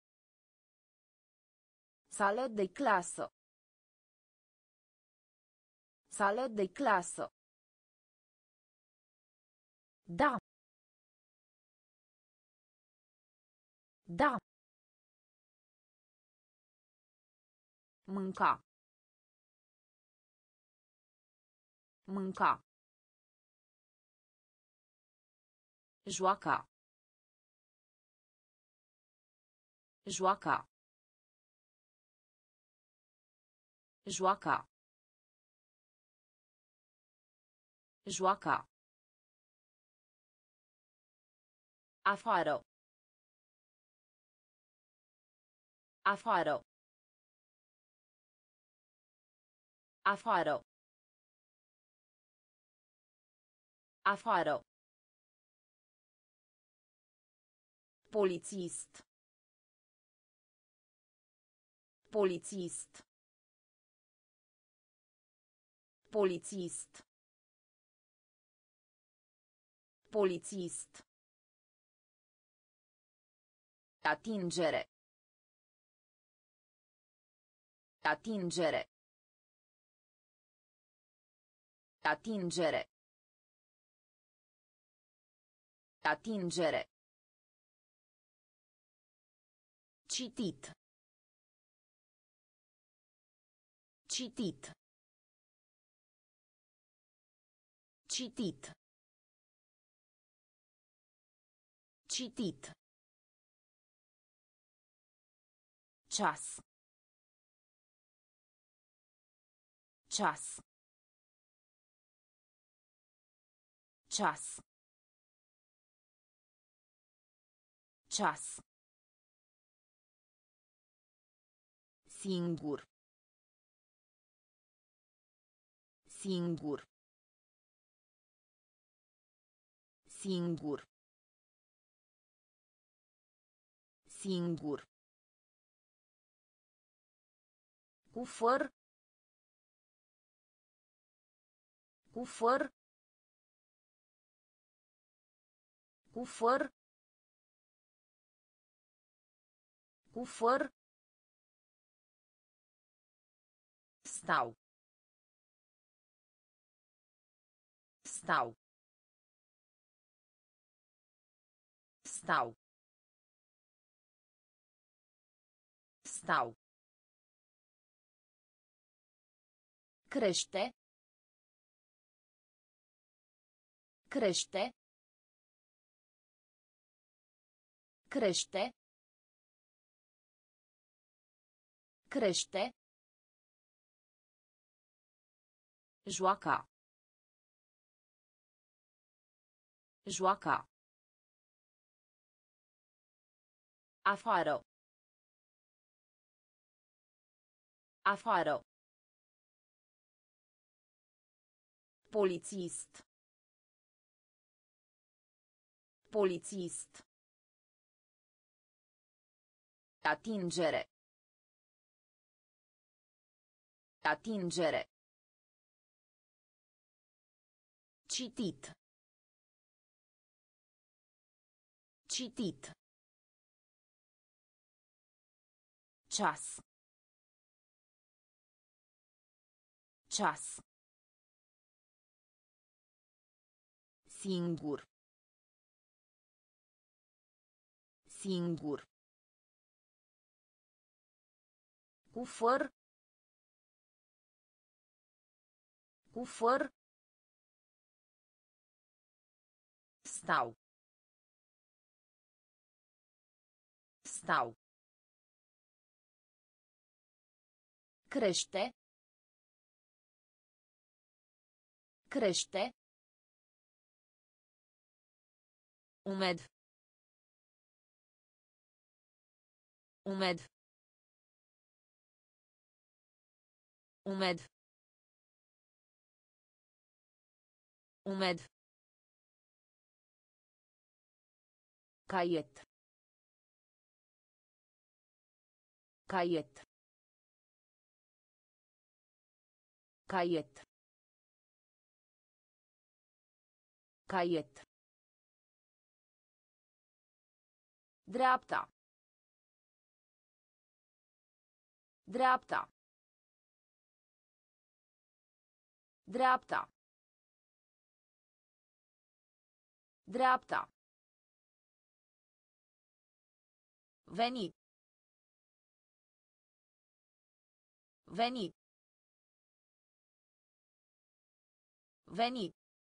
Speaker 1: Sală de clasă. Sală de clasă. Da. Da. Mânca. Mânca. Joaca. Joaca. Joaca. Joaca. Afară. Afară. Afară. Afară. Polițist. Polițist. Polițist. Polițist. Atingere. Atingere. Atingere. Atingere. Citit. Citit. Citit. Citit. Ceas. Ceas. Ceas. Ceas. Singur. Singur. Singur. Singur. Cufăr. Cufăr. Cufăr. Cufăr. Stau. Stau. Stau. Stau. Crește. Crește. Crește. Crește. Joaca. Joaca. Afară. Afară. Polițist. Polițist. Atingere. Atingere. Citit. Citit. Ceas. Ceas. Singur. Singur. Cufăr. Cufăr. Stau. Stau. Crește. Crește. Umed. Umed. Umed. Umed. Caiet. Caiet. Caiet. Caiet. Dreapta. Dreapta. Dreapta. Dreapta. Veni. Veni. Veni.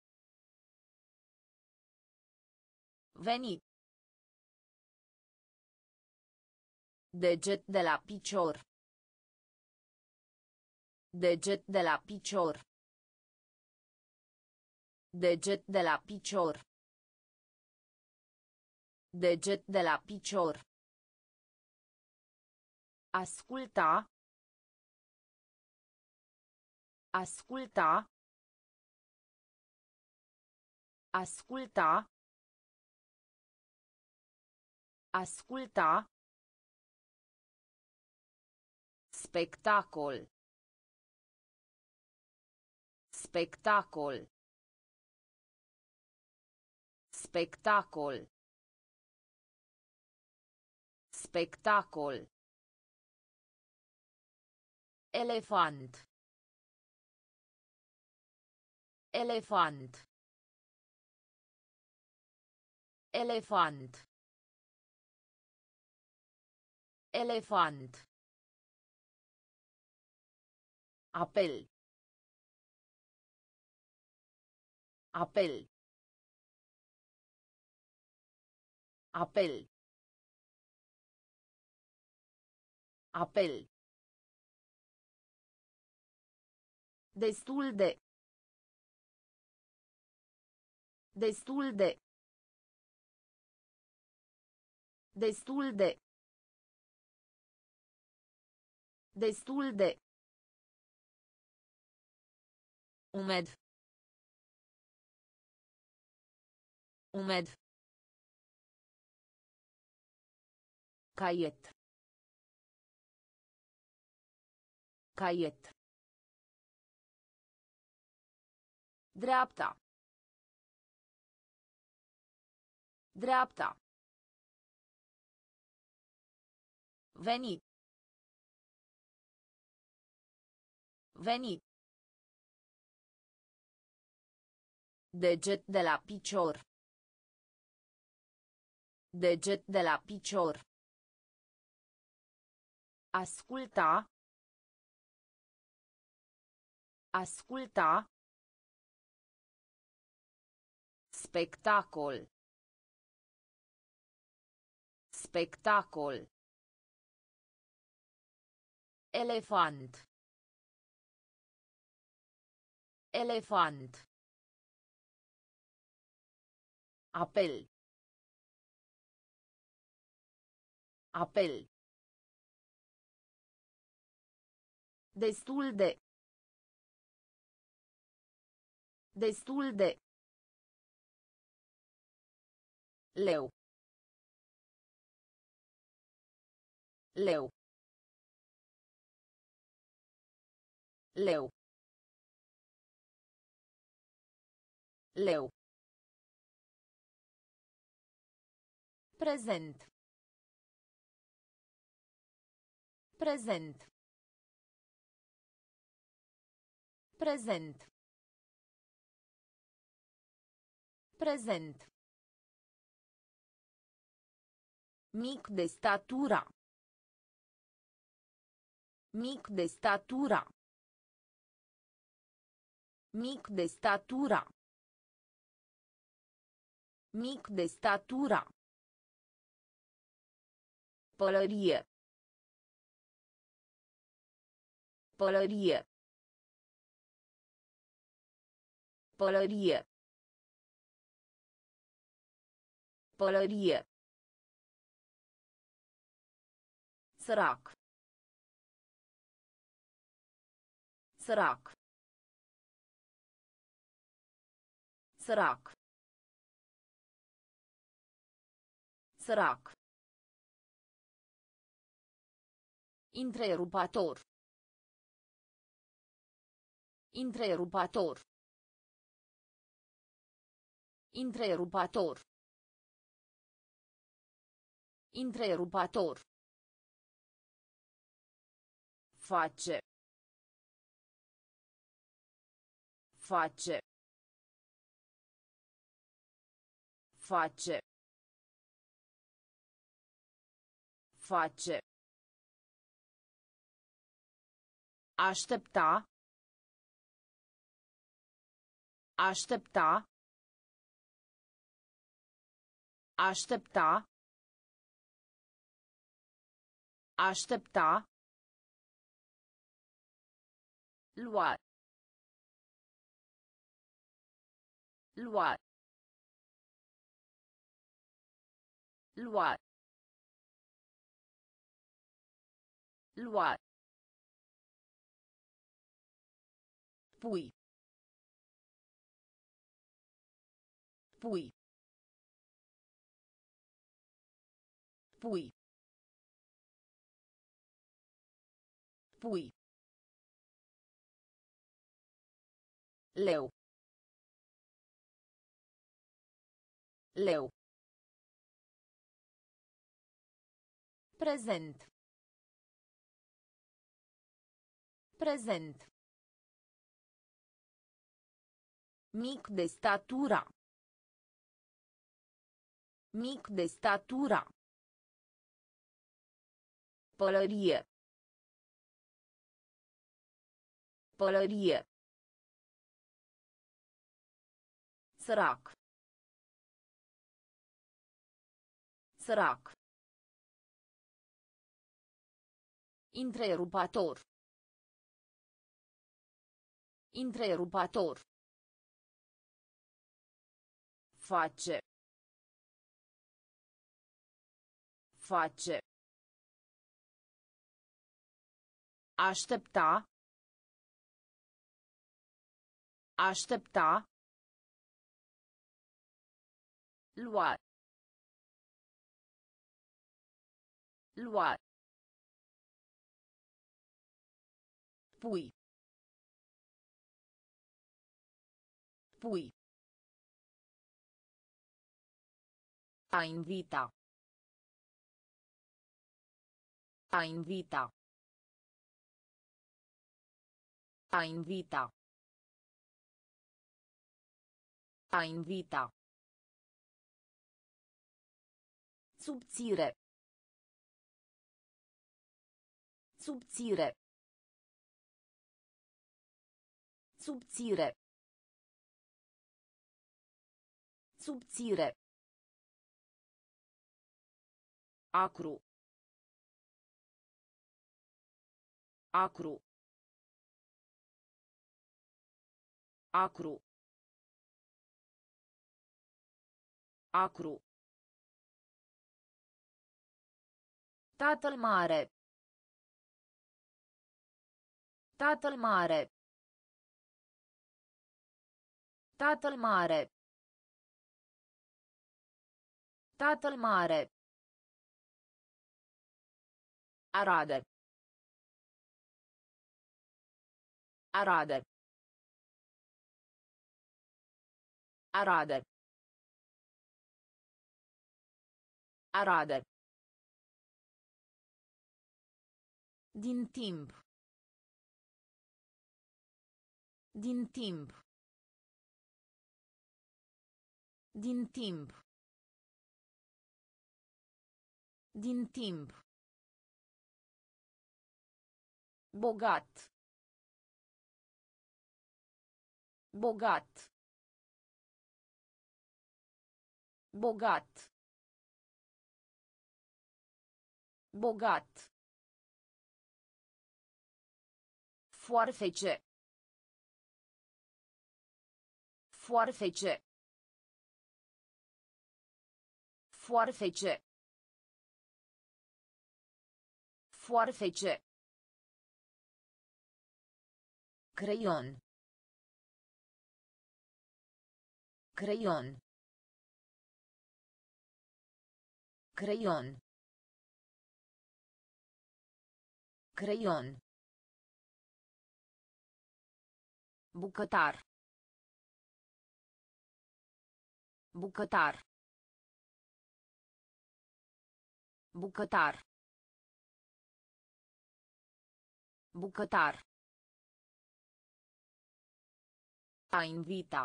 Speaker 1: Veni. Deget de la picior. Deget de la picior. Deget de la picior. Deget de la picior. Asculta. Asculta. Asculta. Asculta. Spectacol. Spectacol. Spectacol. Spectacol. Elefant. Elefant. Elefant. Elefant. Apel. Apel. Apel. Apel. Destul de. Destul de. Destul de. Destul de. Umed. Umed. Caiet. Caiet. Dreapta. Dreapta. Veni. Veni. Deget de la picior. Deget de la picior. Asculta. Asculta. Spectacol. Spectacol. Elefant. Elefant. Apel. Apel. Destul de. Destul de. Leu. Leu. Leu. Leu. Prezent. Prezent. Prezent. Prezent. Mic de statura. Mic de statura. Mic de statura. Mic de statura. Pălărie. Pălărie. Pălărie. Pălărie. Sărac. Sărac. Sărac. Sărac. Întrerupator. Întrerupator. Întrerupator. Întrerupator. Face. Face. Face. Face. Aștepta. Aștepta. Aștepta. Aștepta. Lua. Lua. Lua. Lua. Pui. Pui. Pui. Pui. Leu. Leu. Prezent. Prezent. Mic de statura. Mic de statura. Pălărie. Pălărie. Sărac. Sărac. Întrerupator. Întrerupator. Face. Face. Aștepta. Aștepta. Lua. Lua. Pui. Pui. A invita. A invita. A invita. A invita. Subțire. Subțire. Subțire. Subțire. Acru. Acru. Acru. Acru. Tatăl mare. Tatăl mare. Tatăl mare. Tatăl mare. Arade. Arade. Arade. Arade. Din timp. Din timp. Din timp. Din timp. Bogat. Bogat. Bogat. Bogat. Foarfece. Foarfece. Foarfece. Foarfece. Creion. Creion. Creion. Creion. Bucătar. Bucătar. Bucătar. Bucătar. A invita.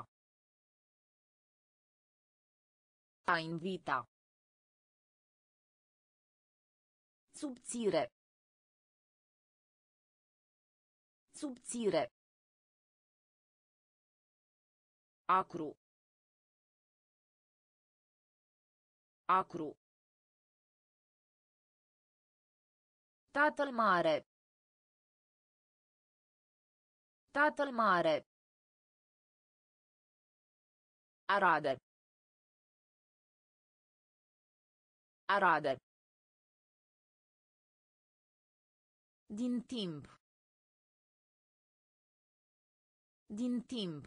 Speaker 1: A invita. Subțire. Subțire. Acru. Acru. Tatăl mare. Tatăl mare. Arade. Arade. Din timp. Din timp.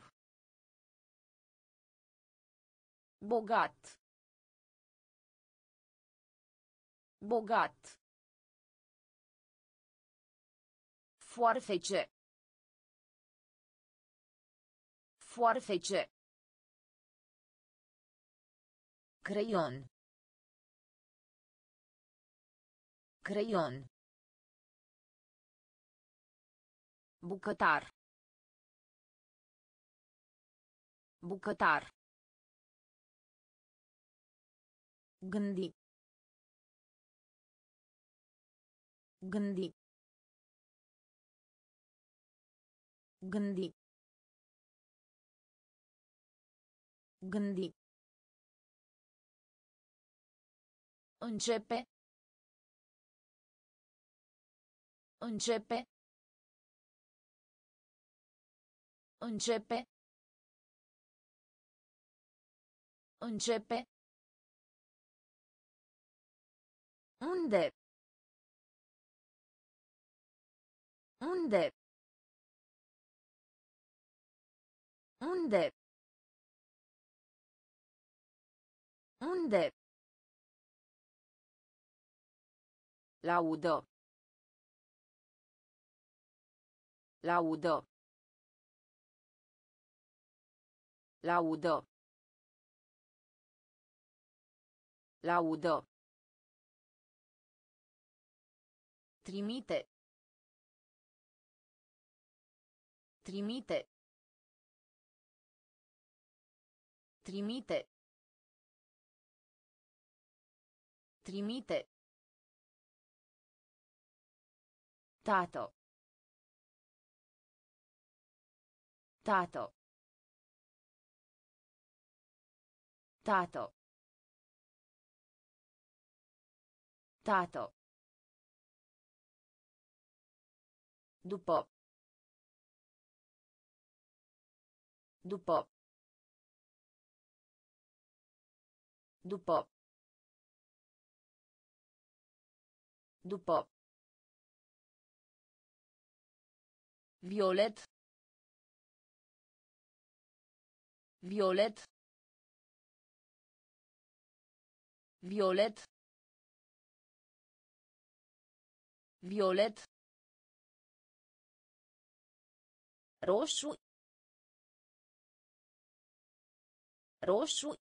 Speaker 1: Bogat. Bogat. Foarfece. Foarfece. Creion. Creion. Bucătar. Bucătar. Gândi. Gândi. Gândi. Gândi. Începe. Începe. Începe. Începe. Unde? Unde? Unde? Unde? Laudă. Laudă. Laudă. Laudă. Trimite. Trimite. Trimite. Trimite. Tato. Tato. Tato. Tato. După. După. După. După. Violet. Violet. Violet. Violet. Roșu. Roșu.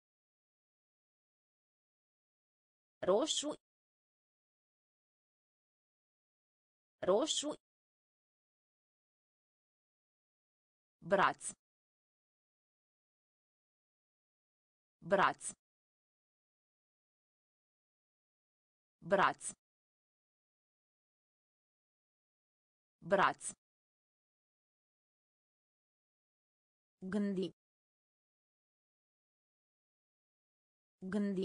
Speaker 1: Roșu. Roșu. Braț. Braț. Braț. Braț. Gândi. Gândi.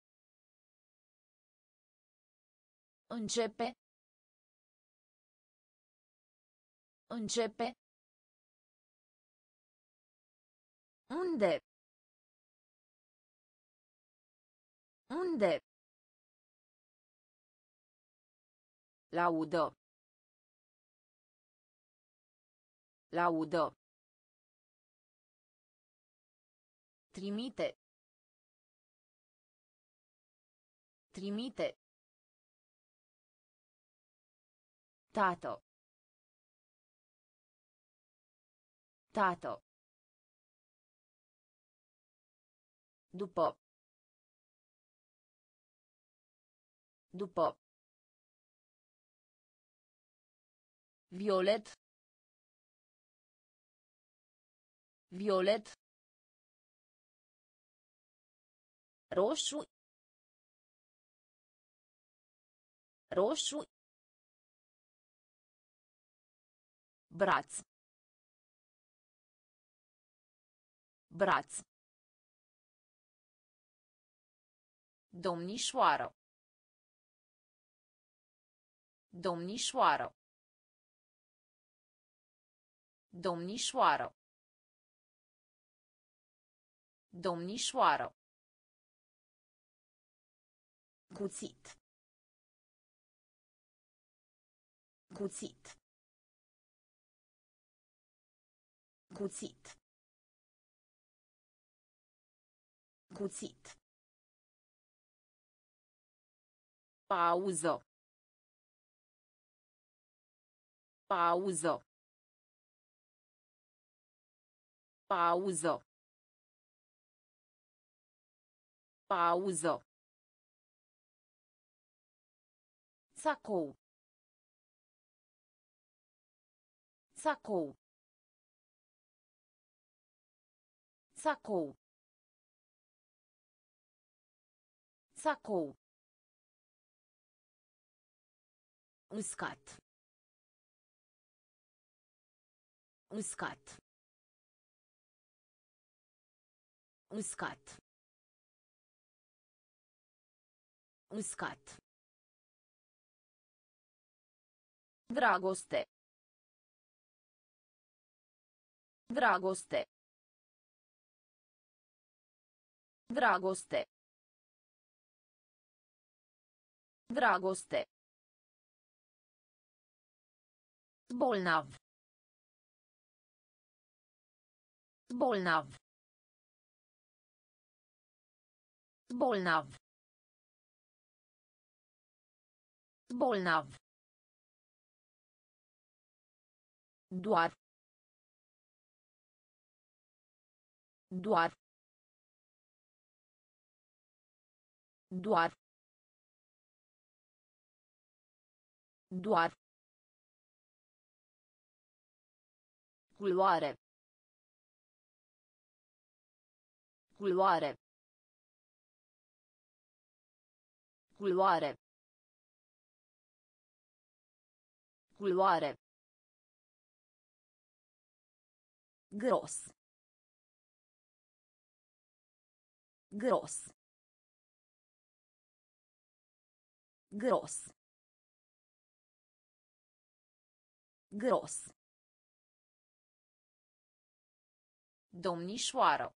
Speaker 1: Începe. Începe. Unde? Unde? Laudă. Laudă. Trimite. Trimite. Tată. Tată. După. După. Violet. Violet. Roșu. Roșu. Braț. Braț. Domnișoară. Domnișoară. Domnișoară. Domnișoară. Cuțit. Cuțit. Cuțit. Cuțit. Pauză. Pauză. Pauză. Pauză. Sacou. Sacou. Sacou. Sacou. Uscat. Uscat. Uscat. Uscat. Dragoste. Dragoste. Dragoste. Dragoste. Bolnav. Bolnav. Bolnav. Bolnav. Doar. Doar. Doar. Doar. Culoare. Culoare. Culoare. Culoare. Gros. Gros. Gros. Gros. Domnișoară.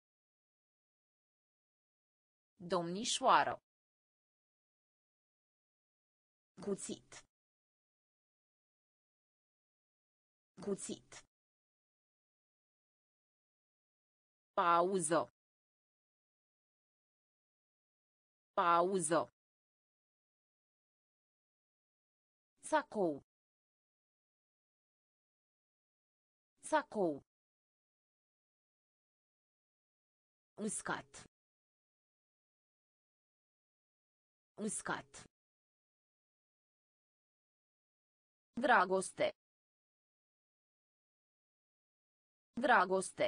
Speaker 1: Domnișoară. Cuțit. Cuțit. Pauză. Pauză. Sacou. Sacou. Uscat. Uscat. Dragoste. Dragoste.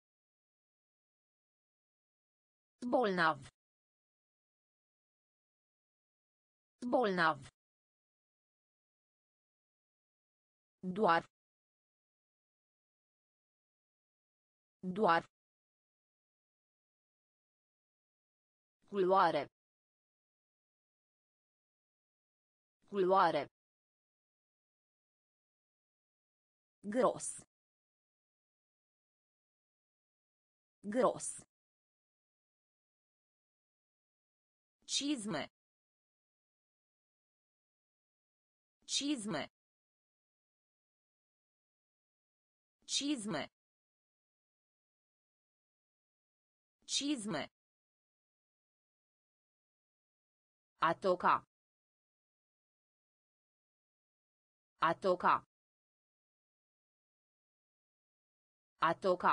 Speaker 1: Bolnav. Bolnav. Doar. Doar. Culoare. Culoare. Gros. Gros. Cizme. Cizme. Cizme. Cizme. A toca. A toca. A toca.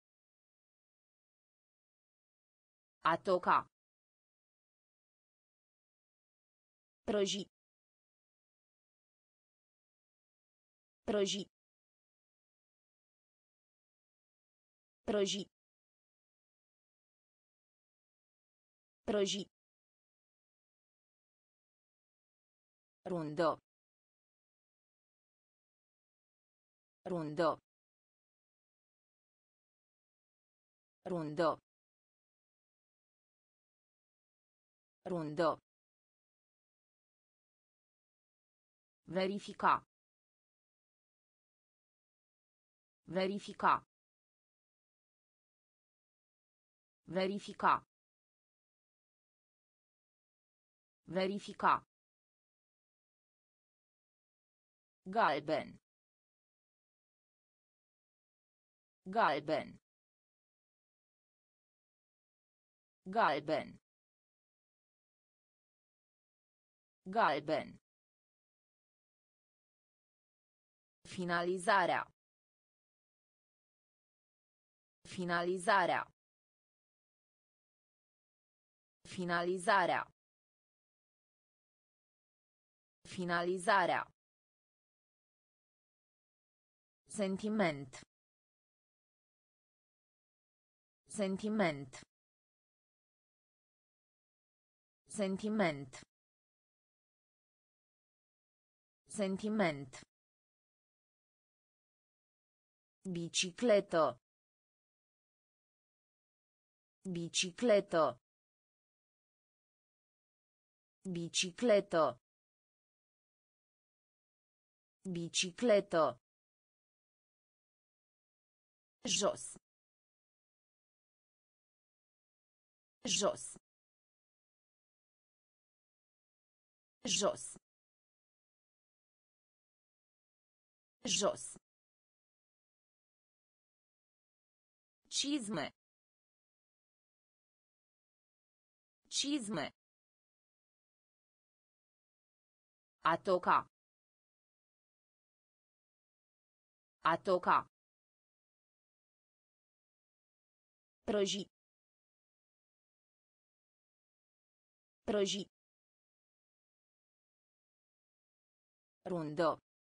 Speaker 1: A toca. Prăji. Prăji. Prăji. Prăji. Rundă. Rundă. Rundă. Rundă. Verifica. Verifica. Verifica. Verifica. Galben. Galben. Galben. Galben. Finalizarea. Finalizarea. Finalizarea. Finalizarea. Sentiment. Sentiment. Sentiment. Sentiment. Bicicletă. Bicicletă. Bicicletă. Bicicletă. Jos. Jos. Jos. Jos. Cizme. Cizme. A toca. A toca. Prăji. Prăji. Rundă.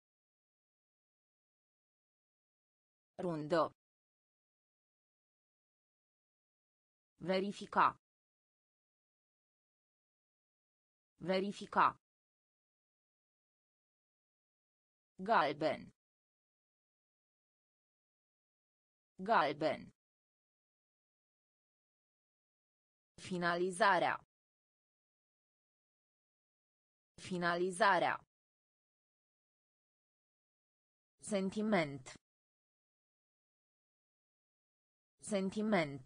Speaker 1: Rundă. Verifica. Verifica. Galben. Galben. Finalizarea. Finalizarea. Sentiment. Sentiment.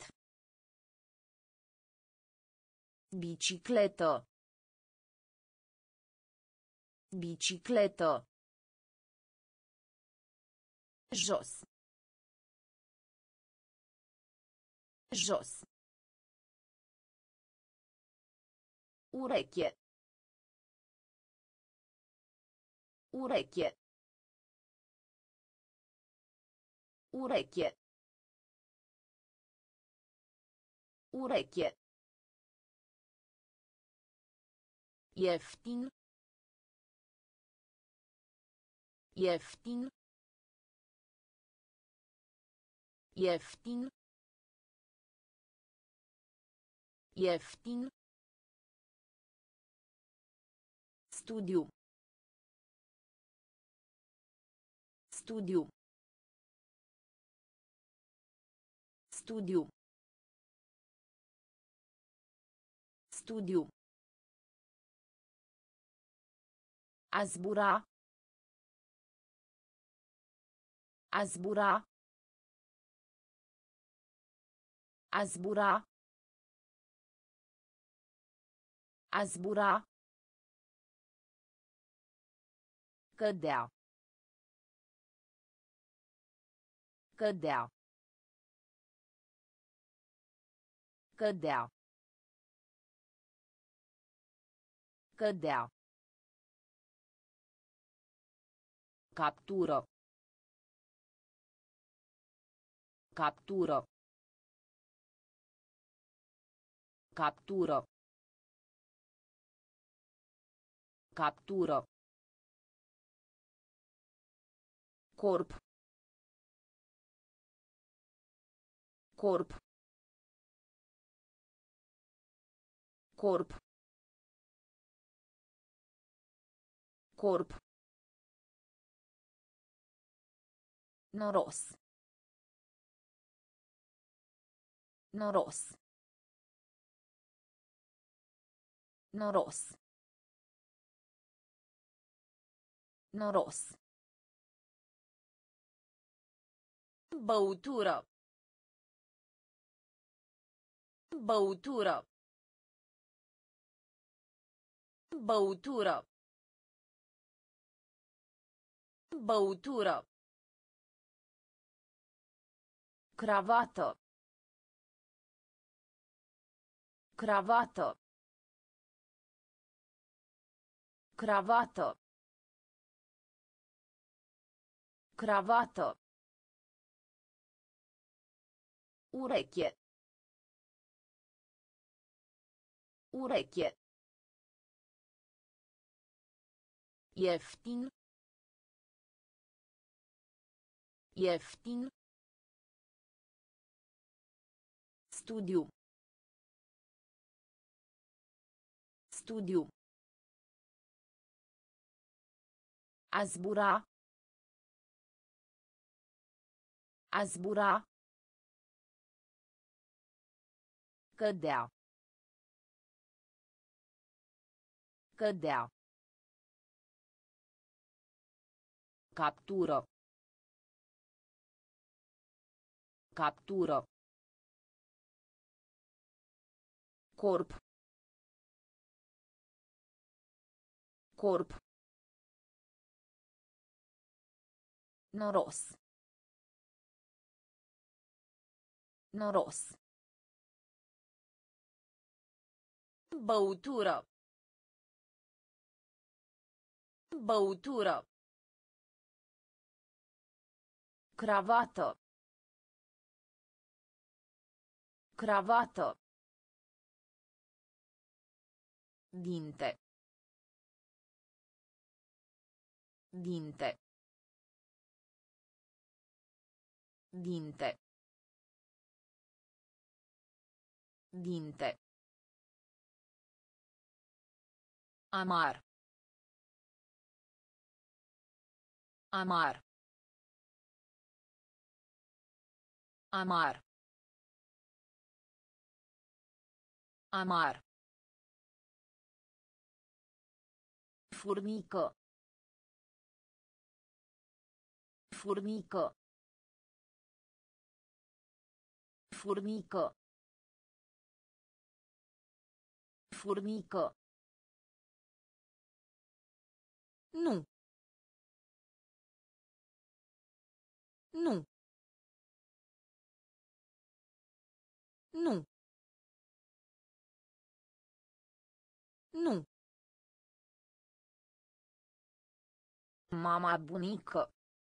Speaker 1: Bicicletă. Bicicletă. Jos. Jos. Ureche. Ureche. Ureche. Ureche. Ieftin. Ieftin. Ieftin. Ieftin. Studiu. Studiu. Studiu. Studiu. A zbura. A zbura. A zbura. A zbura. Cădea. Cădea. Cădea. Cădea. Captură. Captură. Captură. Captură. Corp. Corp. Corp. Corp. Noros. Noros. Noros. Noros. Băutură. Băutură. Băutură. Băutură. Cravată. Cravată. Cravată. Cravată. Ureche. Ureche. Ieftin. Ieftin. Studiu. Studiu. A zbura. A zbura. Cădea. Cădea. Captură. Captură. Corp. Corp. Noros. Noros. Băutură. Băutură. Cravată. Cravată. Dinte. Dinte. Dinte. Dinte. Amar. Amar. Amar. Amar. Furnică. Furnică. Furnică. Furnică. Nu. Nu. Nu. Nu. Mama bunică.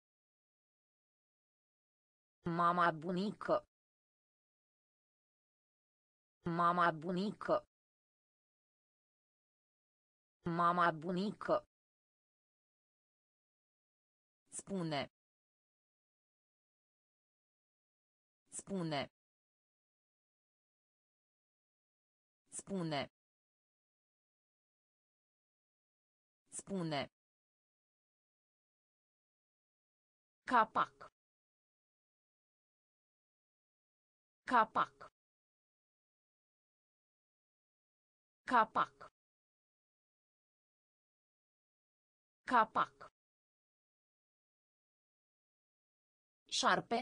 Speaker 1: Mama bunică. Mama bunică. Mama bunică. Spune. Spune. Spune. Spune. Capac. Capac. Capac. Capac. Șarpe.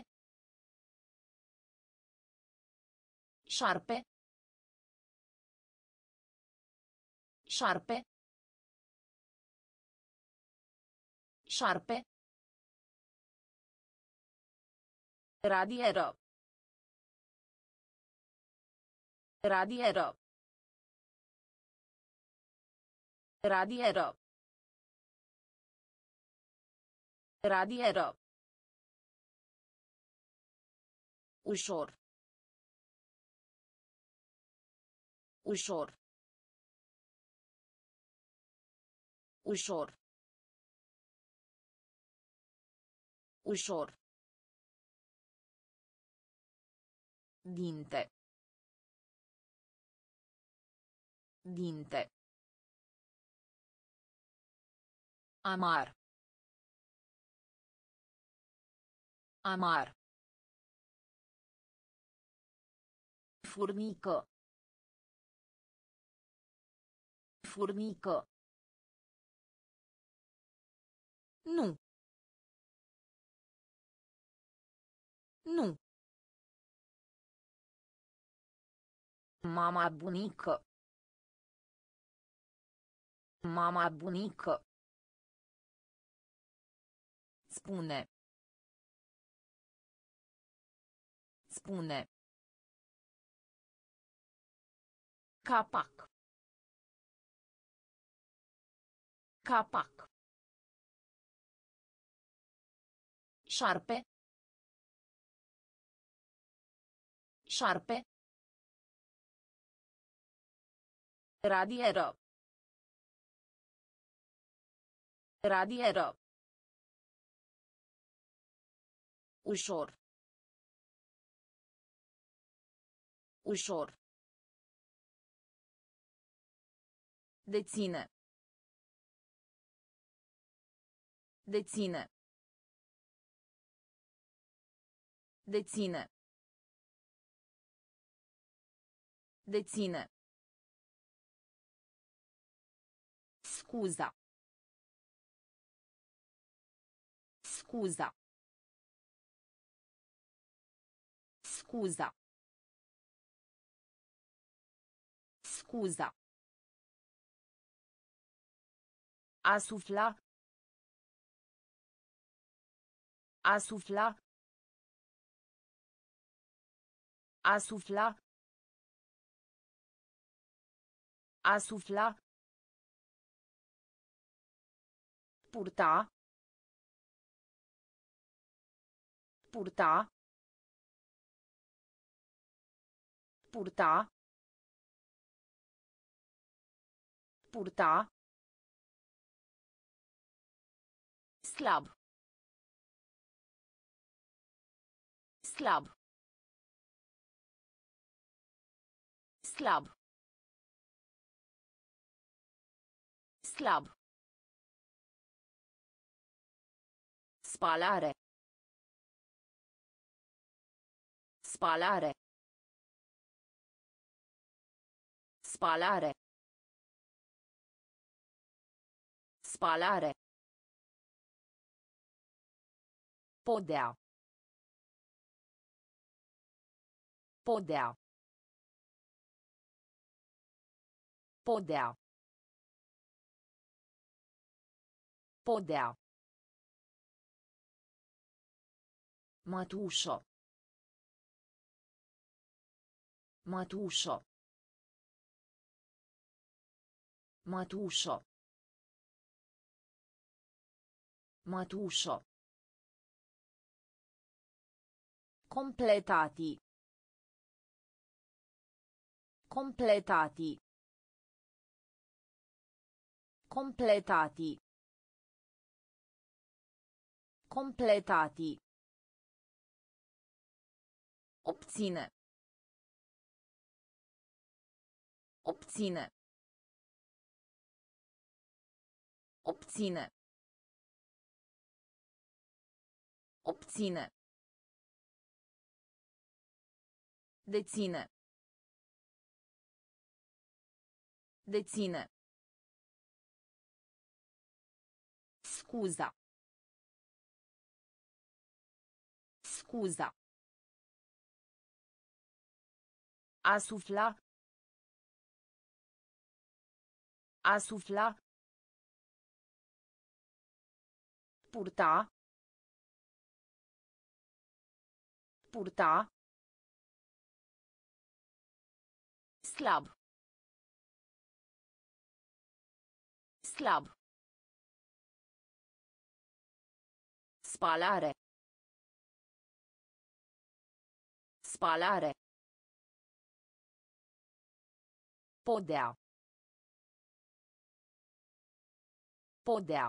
Speaker 1: Șarpe. Șarpe. Șarpe. Radieră. Radieră. Radieră. Radieră. Ușor. Ușor. Ușor. Ușor. Dinte. Dinte. Amar. Amar. Furnică. Furnică. Nu. Nu. Mama bunică. Mama bunică. Spune. Spune. Capac. Capac. Șarpe. Șarpe. Radieră. Radieră. Ușor. Ușor. Deține. Deține. Deține. Deține. Scuza. Scuza. Scuza. Scuza. A sufla. A sufla. A sufla. A sufla. Purta. Purta. Purta. Purta. Slab. Slab. Slab. Slab. Spalare. Spalare. Spalare. Spalare. Podea. Podea. Podea. Podea. Mătușă. Mătușă. Mătușă. Mătușă. Completati. Completati. Completati. Completati. Obține. Obține. Obține. Obține. Deține. Deține. Scuza. Scuza. A sufla. A sufla. Purta. Purta. Slab. Slab. Spalare. Spalare. Podea. Podea.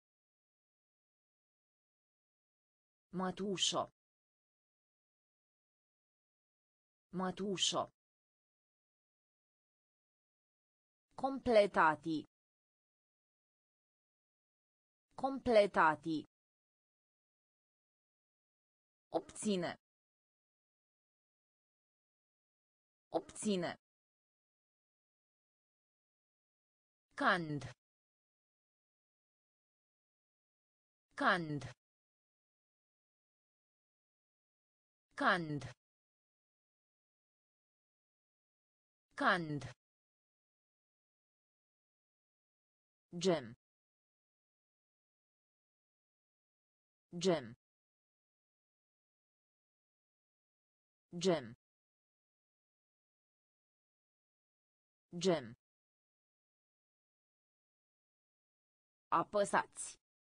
Speaker 1: Mătușă. Mătușă. Completati. Completati. Obține. Obține. Cand. Cand. Cand. Cand. Gem. Gem. Gem. Gem. Apăsați.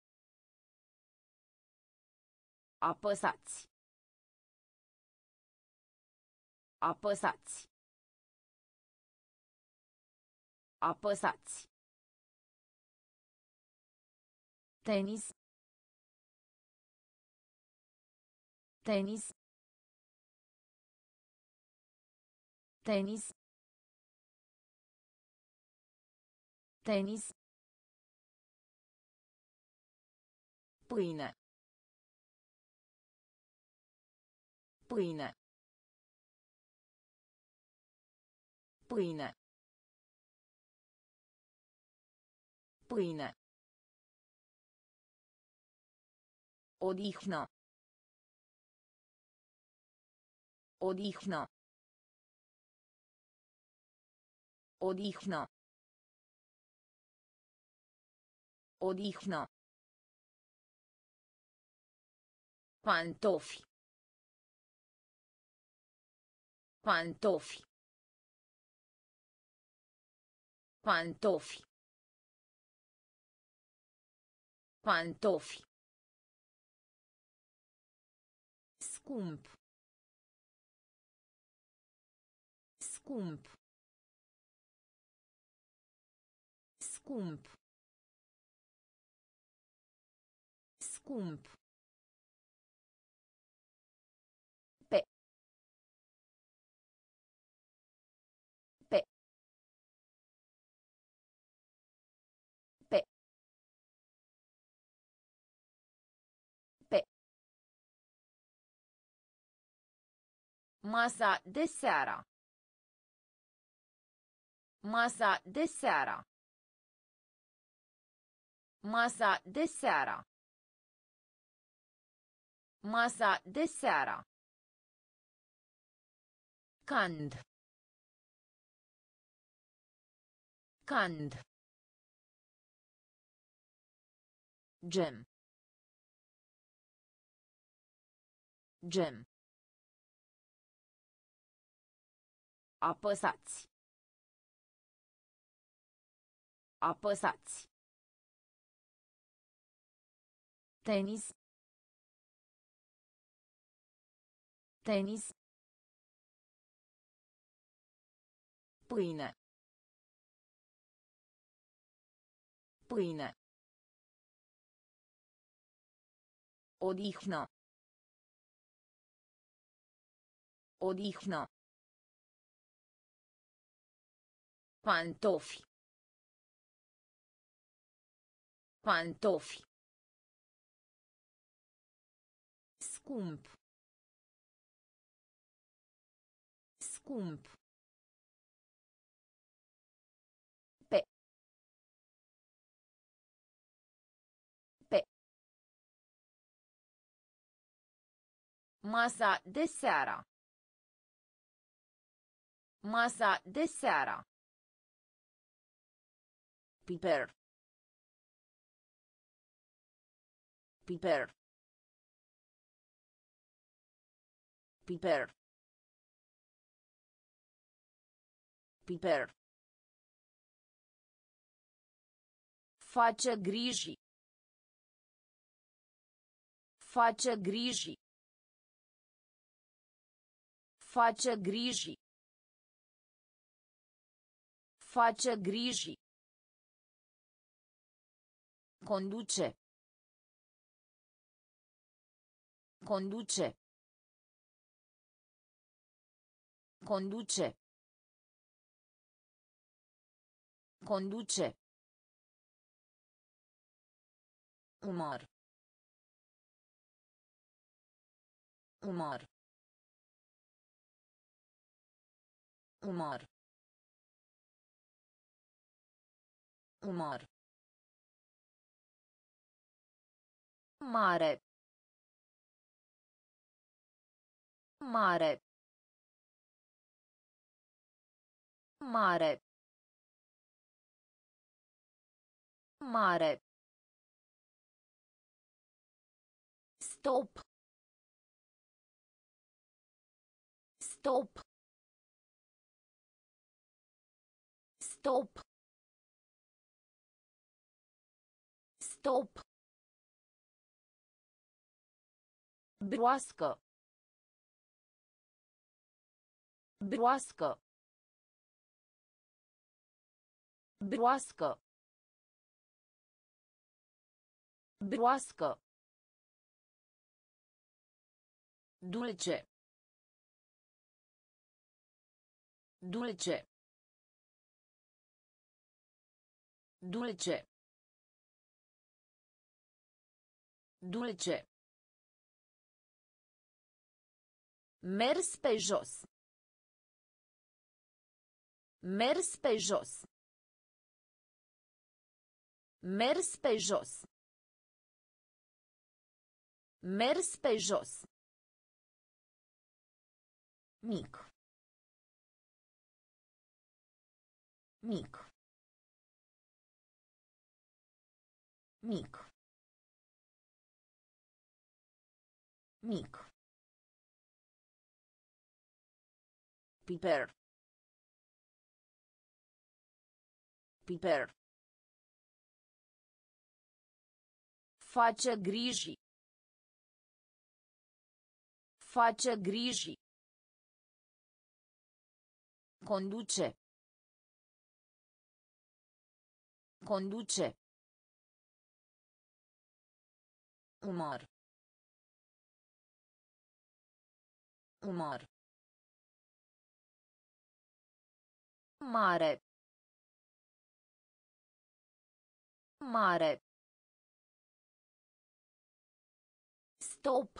Speaker 1: Apăsați. Apăsați. Apăsați. Tenis. Tenis. Tenis. Tenis. Pâine. Pâine. Pâine. Pâine. Odihnă. Odihnă. Odihnă. Odihnă. Pantofi. Pantofi. Pantofi. Pantofi. Scump. Scump. Scump. Scump. Pe. Pe. Pe. Pe. Masa de seara. Masa de seara. Masa de seara. Masa de seara. Cand. Cand. Gem. Gem. Apăsați. Apăsați. Tenis. Tenis. Pâine. Pâine. Odihnă. Odihnă. Pantofi. Pantofi. Scump. Scump. Pe. Pe. Masa de seara. Masa de seara. Piper. Piper. Piper. Piper. Face griji. Face griji. Face griji. Face griji. Conduce. Conduce. Conduce. Conduce. Umor. Umor. Umor. Umor. Mare. Mare. Mare. Mare. Stop. Stop. Stop. Stop. Broască. Broască. Broască. Broască. Dulce. Dulce. Dulce. Dulce. Mers pe jos. Mers pe jos. Mers pe jos. Mers pe jos. Mic. Mic. Mic. Mic. Piper. Piper. Face griji. Face griji. Conduce. Conduce. Umor. Umor. Mare. Mare. Stop.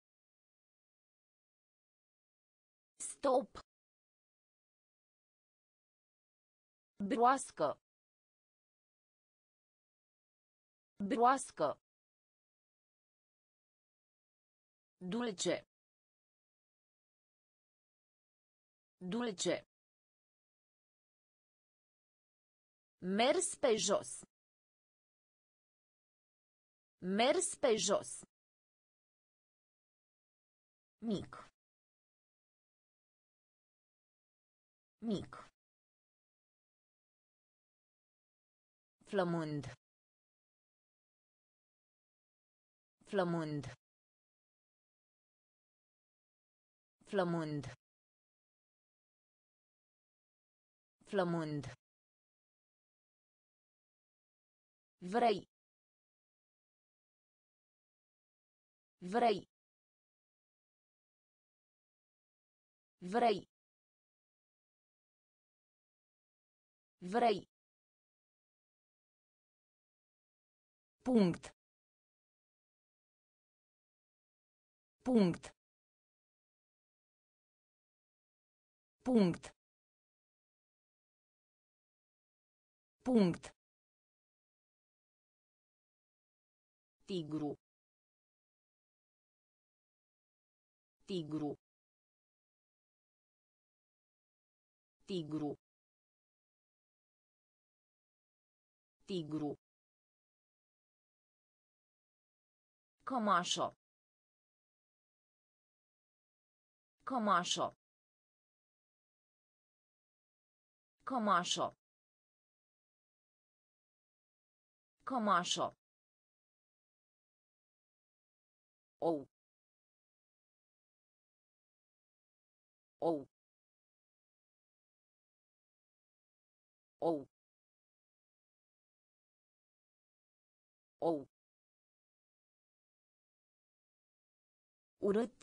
Speaker 1: Stop. Broască. Broască. Dulce. Dulce. Mers pe jos. Mers pe jos. Mic. Mic. Flămând. Flămând. Flămând. Flămând. Vrei. Vrei. Vrei. Vrei. Punct. Punct. Punct. Punct. Tigru. Tigru. Tigru. Tigru. Cămașă. Cămașă. Cămașă. Cămașă. Ou. Ou. Ou. Ou. Urât.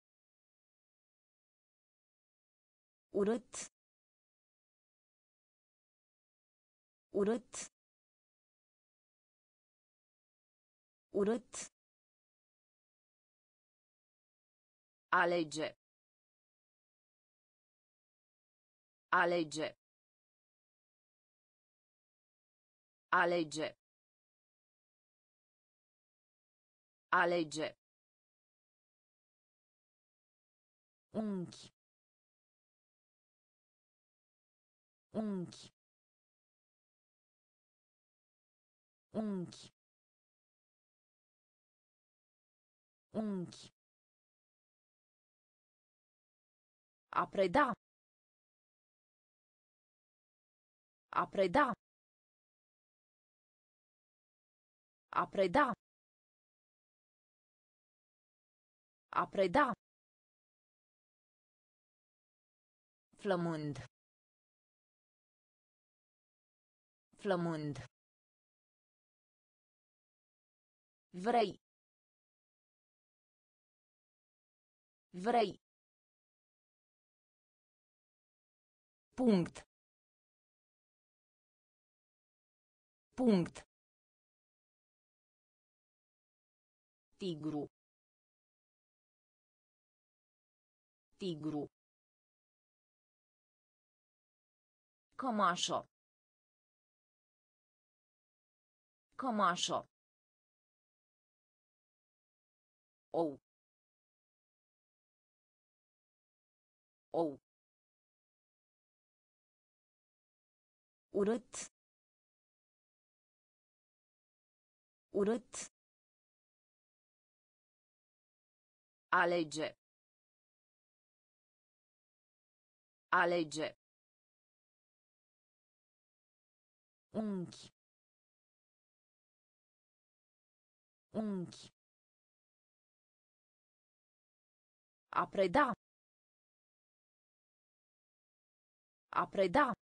Speaker 1: Urât. Urât. Urât. Alege. Alege. Alege. Alege. Unchi. Unchi. Unchi. Unchi. A preda. A preda. A preda. A preda. Flămând. Flămând. Vrei. Vrei. Punct. Punct. Tigru. Tigru. Cămașă. Cămașă. Ou. Ou. Urât. Urât. Alege. Alege. Unchi. Unchi. A preda. A preda.